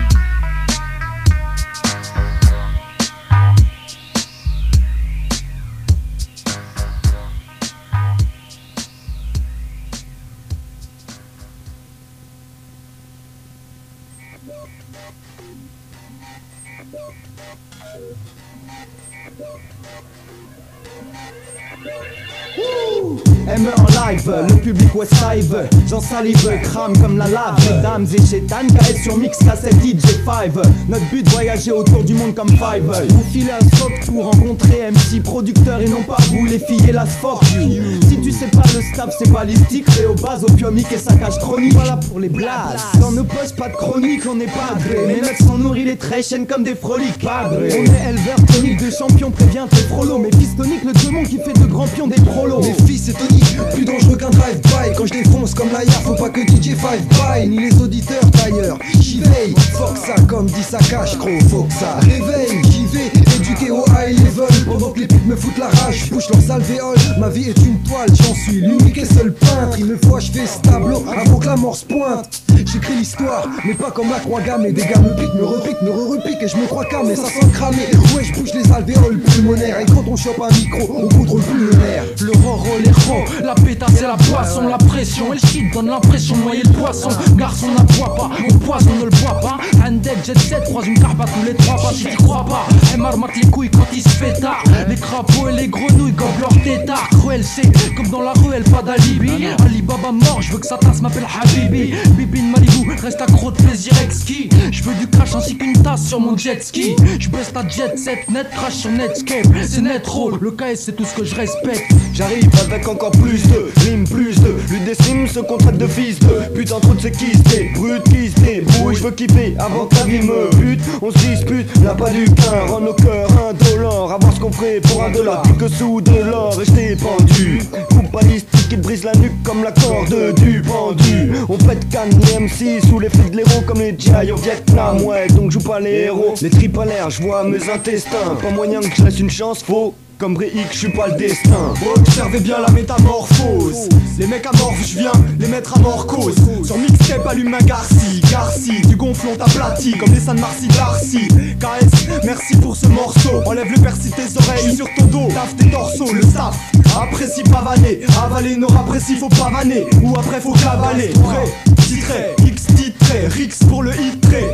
M E en live, le public West Live. J'en salive, crame comme la lave. Mesdames et chétanes, K S sur mix, cassette D J cinq. Notre but, voyager autour du monde comme Five. Vous filez un spot pour rencontrer M C producteurs et non pas vous les filles et la fuck you. Si tu sais pas le staff, c'est balistique. Réobase, opiumique et saccage chronique. Voilà pour les blasts. Dans nos poches, pas de chronique, on n'est pas agré. Mes mecs sont nourris les traits, chaînes comme des froliques. Padre. On est éleveur tonique de champion, prévient tes frollo. Mes fils toniques, le démon qui fait de grands pions des prolos. Mes fils c'est Tony, plus dangereux qu'un drive-by. Quand je défonce comme la faut pas que D J cinq buy, ni les auditeurs d'ailleurs. J'y veille, fuck ça comme dit ça cache, gros, faut que ça réveille. J'y vais, éduqué au high level. Pendant que les putes me foutent la rage, je bouche leurs alvéoles. Ma vie est une toile, j'en suis l'unique et seul peintre. Il me faut achever ce tableau avant que la mort se pointe. J'écris l'histoire, mais pas comme la croix gamme. Et des gars me piquent, me repiquent, me re-repiquent. Et je me crois calme, mais ça sent cramer. Ouais, je bouge les alvéoles pulmonaires. Et quand on chope un micro, on contrôle plus le nerf. Le roro, les ros, la pétasse et la boisson, la pression et le shit donne l'impression de noyer le poisson. Garçon n'aboie pas, mon poison ne le boit pas. Handel, jet set, croise une carpe à tous les trois pas si tu crois pas. Elle marmaque les couilles quand il se fait tard. Les crapauds et les grenouilles gobent leur tétard. Cruel c'est comme dans la rue, elle pas d'alibi. Alibaba mort, je veux que sa tasse m'appelle Habibi. Bibine Malibu, reste accro de plaisir exquis. Je veux du crash ainsi qu'une tasse sur mon jet ski. Je baisse ta jet set, net crash sur Netscape. C'est net roll, le K S c'est tout ce que je respecte. J'arrive avec encore plus de rimes, plus de lutte des sims, se contrainte de fils de putain trop de ces kiss des brutes, kiss des brouilles. Je veux kiffer avant que la vie me bute. On se dispute, n'a pas du qu'un, rend nos cœurs indolents. À voir ce qu'on ferait pour un dollar, plus que sous de l'or. Et j't'ai pendu, coupe balistique qui te brise la nuque comme la corde du pendu. On pète canne les M C sous les feux de l'héros comme les G I au Vietnam. Ouais, donc joue pas les héros, les tripes à l'air, je vois mes intestins. Pas moyen que je laisse une chance, faux. Comme Brick, je suis pas le destin. Observez bien la métamorphose. Les mecs amorphes, je viens les mettre à mort cause. Sur mixtape, allume un Garci. Garci, du gonflon t'aplatis comme les San Marcy Darcy. K S, merci pour ce morceau. Enlève le persil tes oreilles, je suis sur ton dos. Taf tes torsos, le staff. Apprécie pavaner, avaler nos rapprécies, faut pas vanner. Ou après faut cavaler. Prêt, titré, X titré, Rix pour le hit trait. Au bas,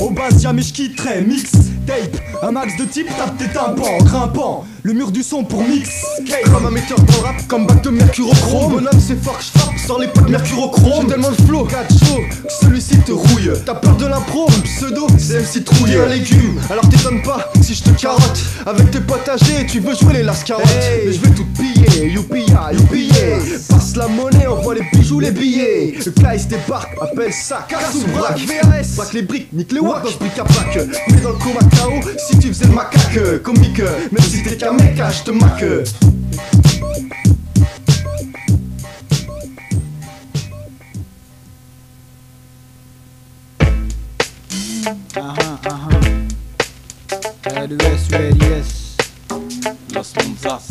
jamais je quitterai. Mix, tape, un max de type tape tes tympans, grimpant le mur du son pour mix. Comme un metteur dans le rap, comme bac de mercurochrome. Bonhomme c'est fort que je frappe, sors les pots de mercurochrome. J'ai tellement de flow, quatre chaud, que celui-ci te rouille. T'as peur de l'impro, mon pseudo, c'est M C Trouille. T'es un légume, alors t'étonnes pas si je te carotte. Avec tes potes âgés, tu veux jouer les lascarottes. Hey. Mais je vais tout piller, youpia, youpiller. Passe la monnaie, envoie les bijoux, les billets. Le K S débarque, appelle ça casse ou braque. V A S, braque les briques, nique les wack, brique à pack. Mais dans le coma K O, si tu faisais le macaque. Comique, même si t'es qu'un mec, je te maque. Ah ah ah. L U S, U L I S. Los Monzas.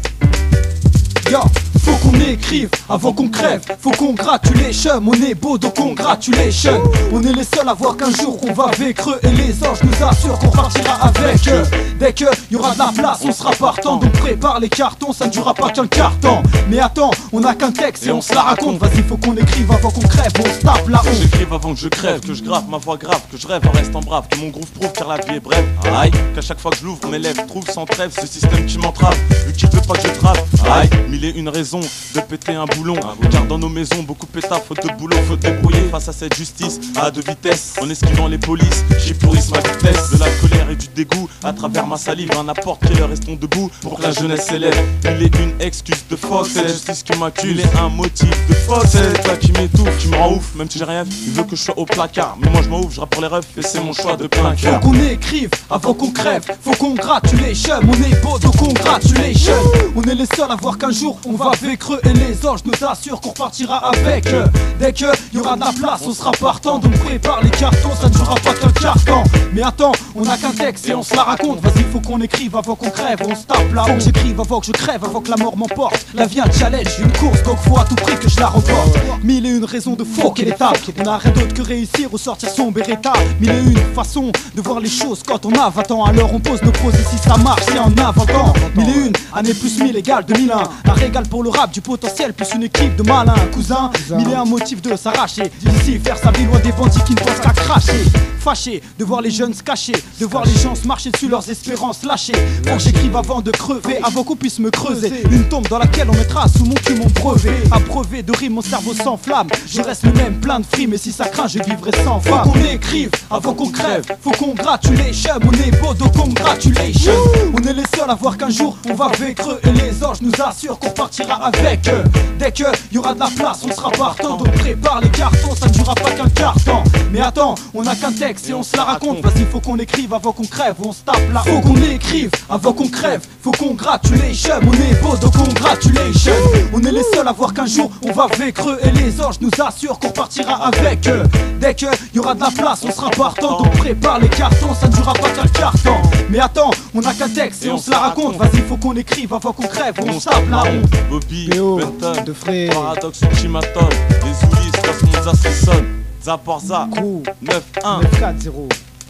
Yo, faut qu'on écrive avant qu'on crève, faut qu'on gratulation, on est beau donc congratulation. On est les seuls à voir qu'un jour on va vaincre et les anges nous assurent qu'on partira avec eux. Dès que y aura de la place, on sera partant, donc prépare les cartons, ça ne durera pas qu'un carton. Mais attends, on a qu'un texte et on se la raconte, vas-y faut qu'on écrive avant qu'on crève, on se tape la honte. Que j'écrive avant que je crève, que je grave ma voix grave, que je rêve en restant brave, que mon groove prouve car la vie est brève. Aïe, qu'à chaque fois que je l'ouvre, mes lèvres trouvent sans trêve ce système qui m'entrave, vu qu'il veut pas que je trave. Aïe, mille et une raisons de péter un boulon, car dans nos maisons beaucoup pétard, faute de boulot, faut te débrouiller face à cette justice à deux vitesses, en esquivant les polices, j'y pourrisse ma vitesse, de la colère et du dégoût, à travers ma salive, à n'importe quelle heure restons debout, pour que la jeunesse s'élève, il est une excuse de fausse, c'est la justice qui m'accuse, il est un motif de fausse, c'est toi qui m'étouffe, qui me rend ouf, même si j'ai rien, il veut que je sois au placard, mais moi je m'en ouvre, je rappe pour les refs, et c'est mon choix de plein cœur. Faut qu'on écrive avant qu'on crève, faut qu'on gratulation, on est beau donc congratulation. On est les seuls à voir qu'un jour on va vaincre et les anges nous assurent qu'on repartira avec eux. Dès que y aura de la place, on sera partant, donc prépare les cartons, ça ne durera pas qu'un carton. Mais attends, on a qu'un texte et on se la raconte, vas-y faut qu'on écrive avant qu'on crève, on se tape là. Faut que j'écrive avant que je crève, avant que la mort m'emporte. La vie un challenge, une course, donc faut à tout prix que je la remporte. Mille et une raisons de foquer l'étape, on n'a rien d'autre que réussir ou sortir son Beretta. Mille et une façons de voir les choses quand on a vingt ans, alors on pose nos poses ici ça marche et en inventant. Mille et une années plus mille égale deux mille un, un régal pour le rap, du potentiel plus une équipe de malins cousins. Mille et un motifs de s'arracher d'ici, faire sa vie loin des bandits qui ne pensent qu'à cracher. Fâché de voir les jeunes se cacher, de voir les gens se marcher dessus, leurs espérances lâchées. Faut que j'écrive avant de crever, avant qu'on puisse me creuser une tombe dans laquelle on mettra sous mon cul mon brevet. Abreuvé de rimes, mon cerveau s'enflamme, je reste le même plein de frimes, et si ça craint je vivrai sans femme. Faut qu'on écrive avant qu'on crève, faut qu'on gratulation, on est beau donc congratulation. On est les seuls à voir qu'un jour on va vaincre et les anges nous assurent qu'on partira avec eux. Dès que y aura de la place, on sera partant, donc prépare les cartons, ça ne durera pas qu'un carton. Mais attends, on a qu'un texte et on se la raconte, vas-y faut qu'on écrive avant qu'on crève, on se tape là. Faut qu'on écrive avant qu'on crève, faut qu'on gratulation, on est beau donc congratulation. On est les seuls à voir qu'un jour on va vaincre et les anges nous assurent qu'on partira avec eux. Dès que y aura de la place, on sera partant, donc prépare les cartons, ça ne durera pas qu'un carton. Mais attends, on a qu'un texte et on se la raconte, vas-y faut qu'on écrive avant qu'on crève, on se tape la honte. Bobby, Benton, de Frey, Paradoxe, Chimaton, les Oulis, Los Monzas, Sesson, Zaporza, neuf un neuf quatre zéro.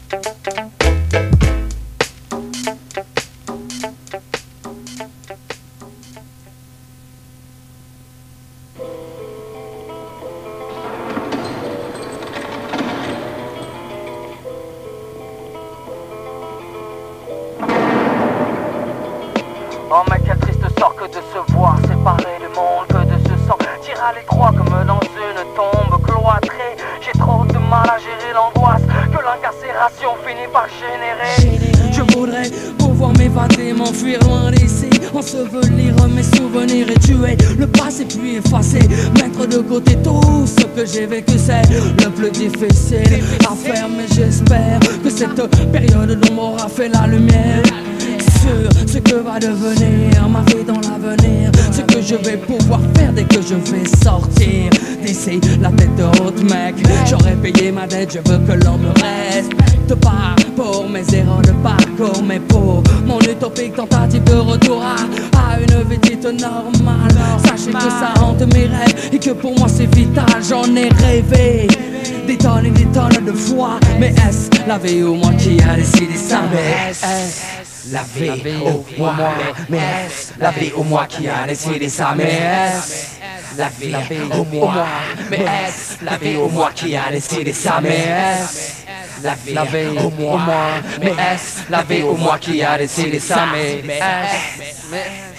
Oh mais quel triste sort que de se voir séparé du monde, que de se sentir à l'étroit comme dans une tombe cloîtrée. J'ai trop de mal à gérer l'angoisse que l'incarcération finit par générer. Je voudrais pouvoir m'évader, m'enfuir loin d'ici, ensevelir mes souvenirs et tuer le passé puis effacer, mettre de côté tout ce que j'ai vécu, c'est le plus difficile à faire, mais j'espère que cette période d'ombre aura fait la lumière sur ce que va devenir ma vie dans l'avenir, ce que je vais pouvoir faire dès que je vais sortir d'ici la tête haute, mec. J'aurais payé ma dette, je veux que l'on me respecte pas pour mes erreurs de parcours, mais pour mon utopique tentative de retour à, à une vie dite normale. Sachez que ça hante mes rêves et que pour moi c'est vital, j'en ai rêvé des tonnes et des tonnes de fois. Mais est-ce la vie ou moi qui a décidé ça? Mais est-ce la vie ou moi? Mais est-ce la vie ou moi qui a décidé ça? Mais est-ce la vie ou moi? Mais est-ce la vie ou moi qui a décidé ça? Mais est-ce la vie, la vie au moi, mais est-ce la vie au moi qui a décidé ça, mais est-ce, mais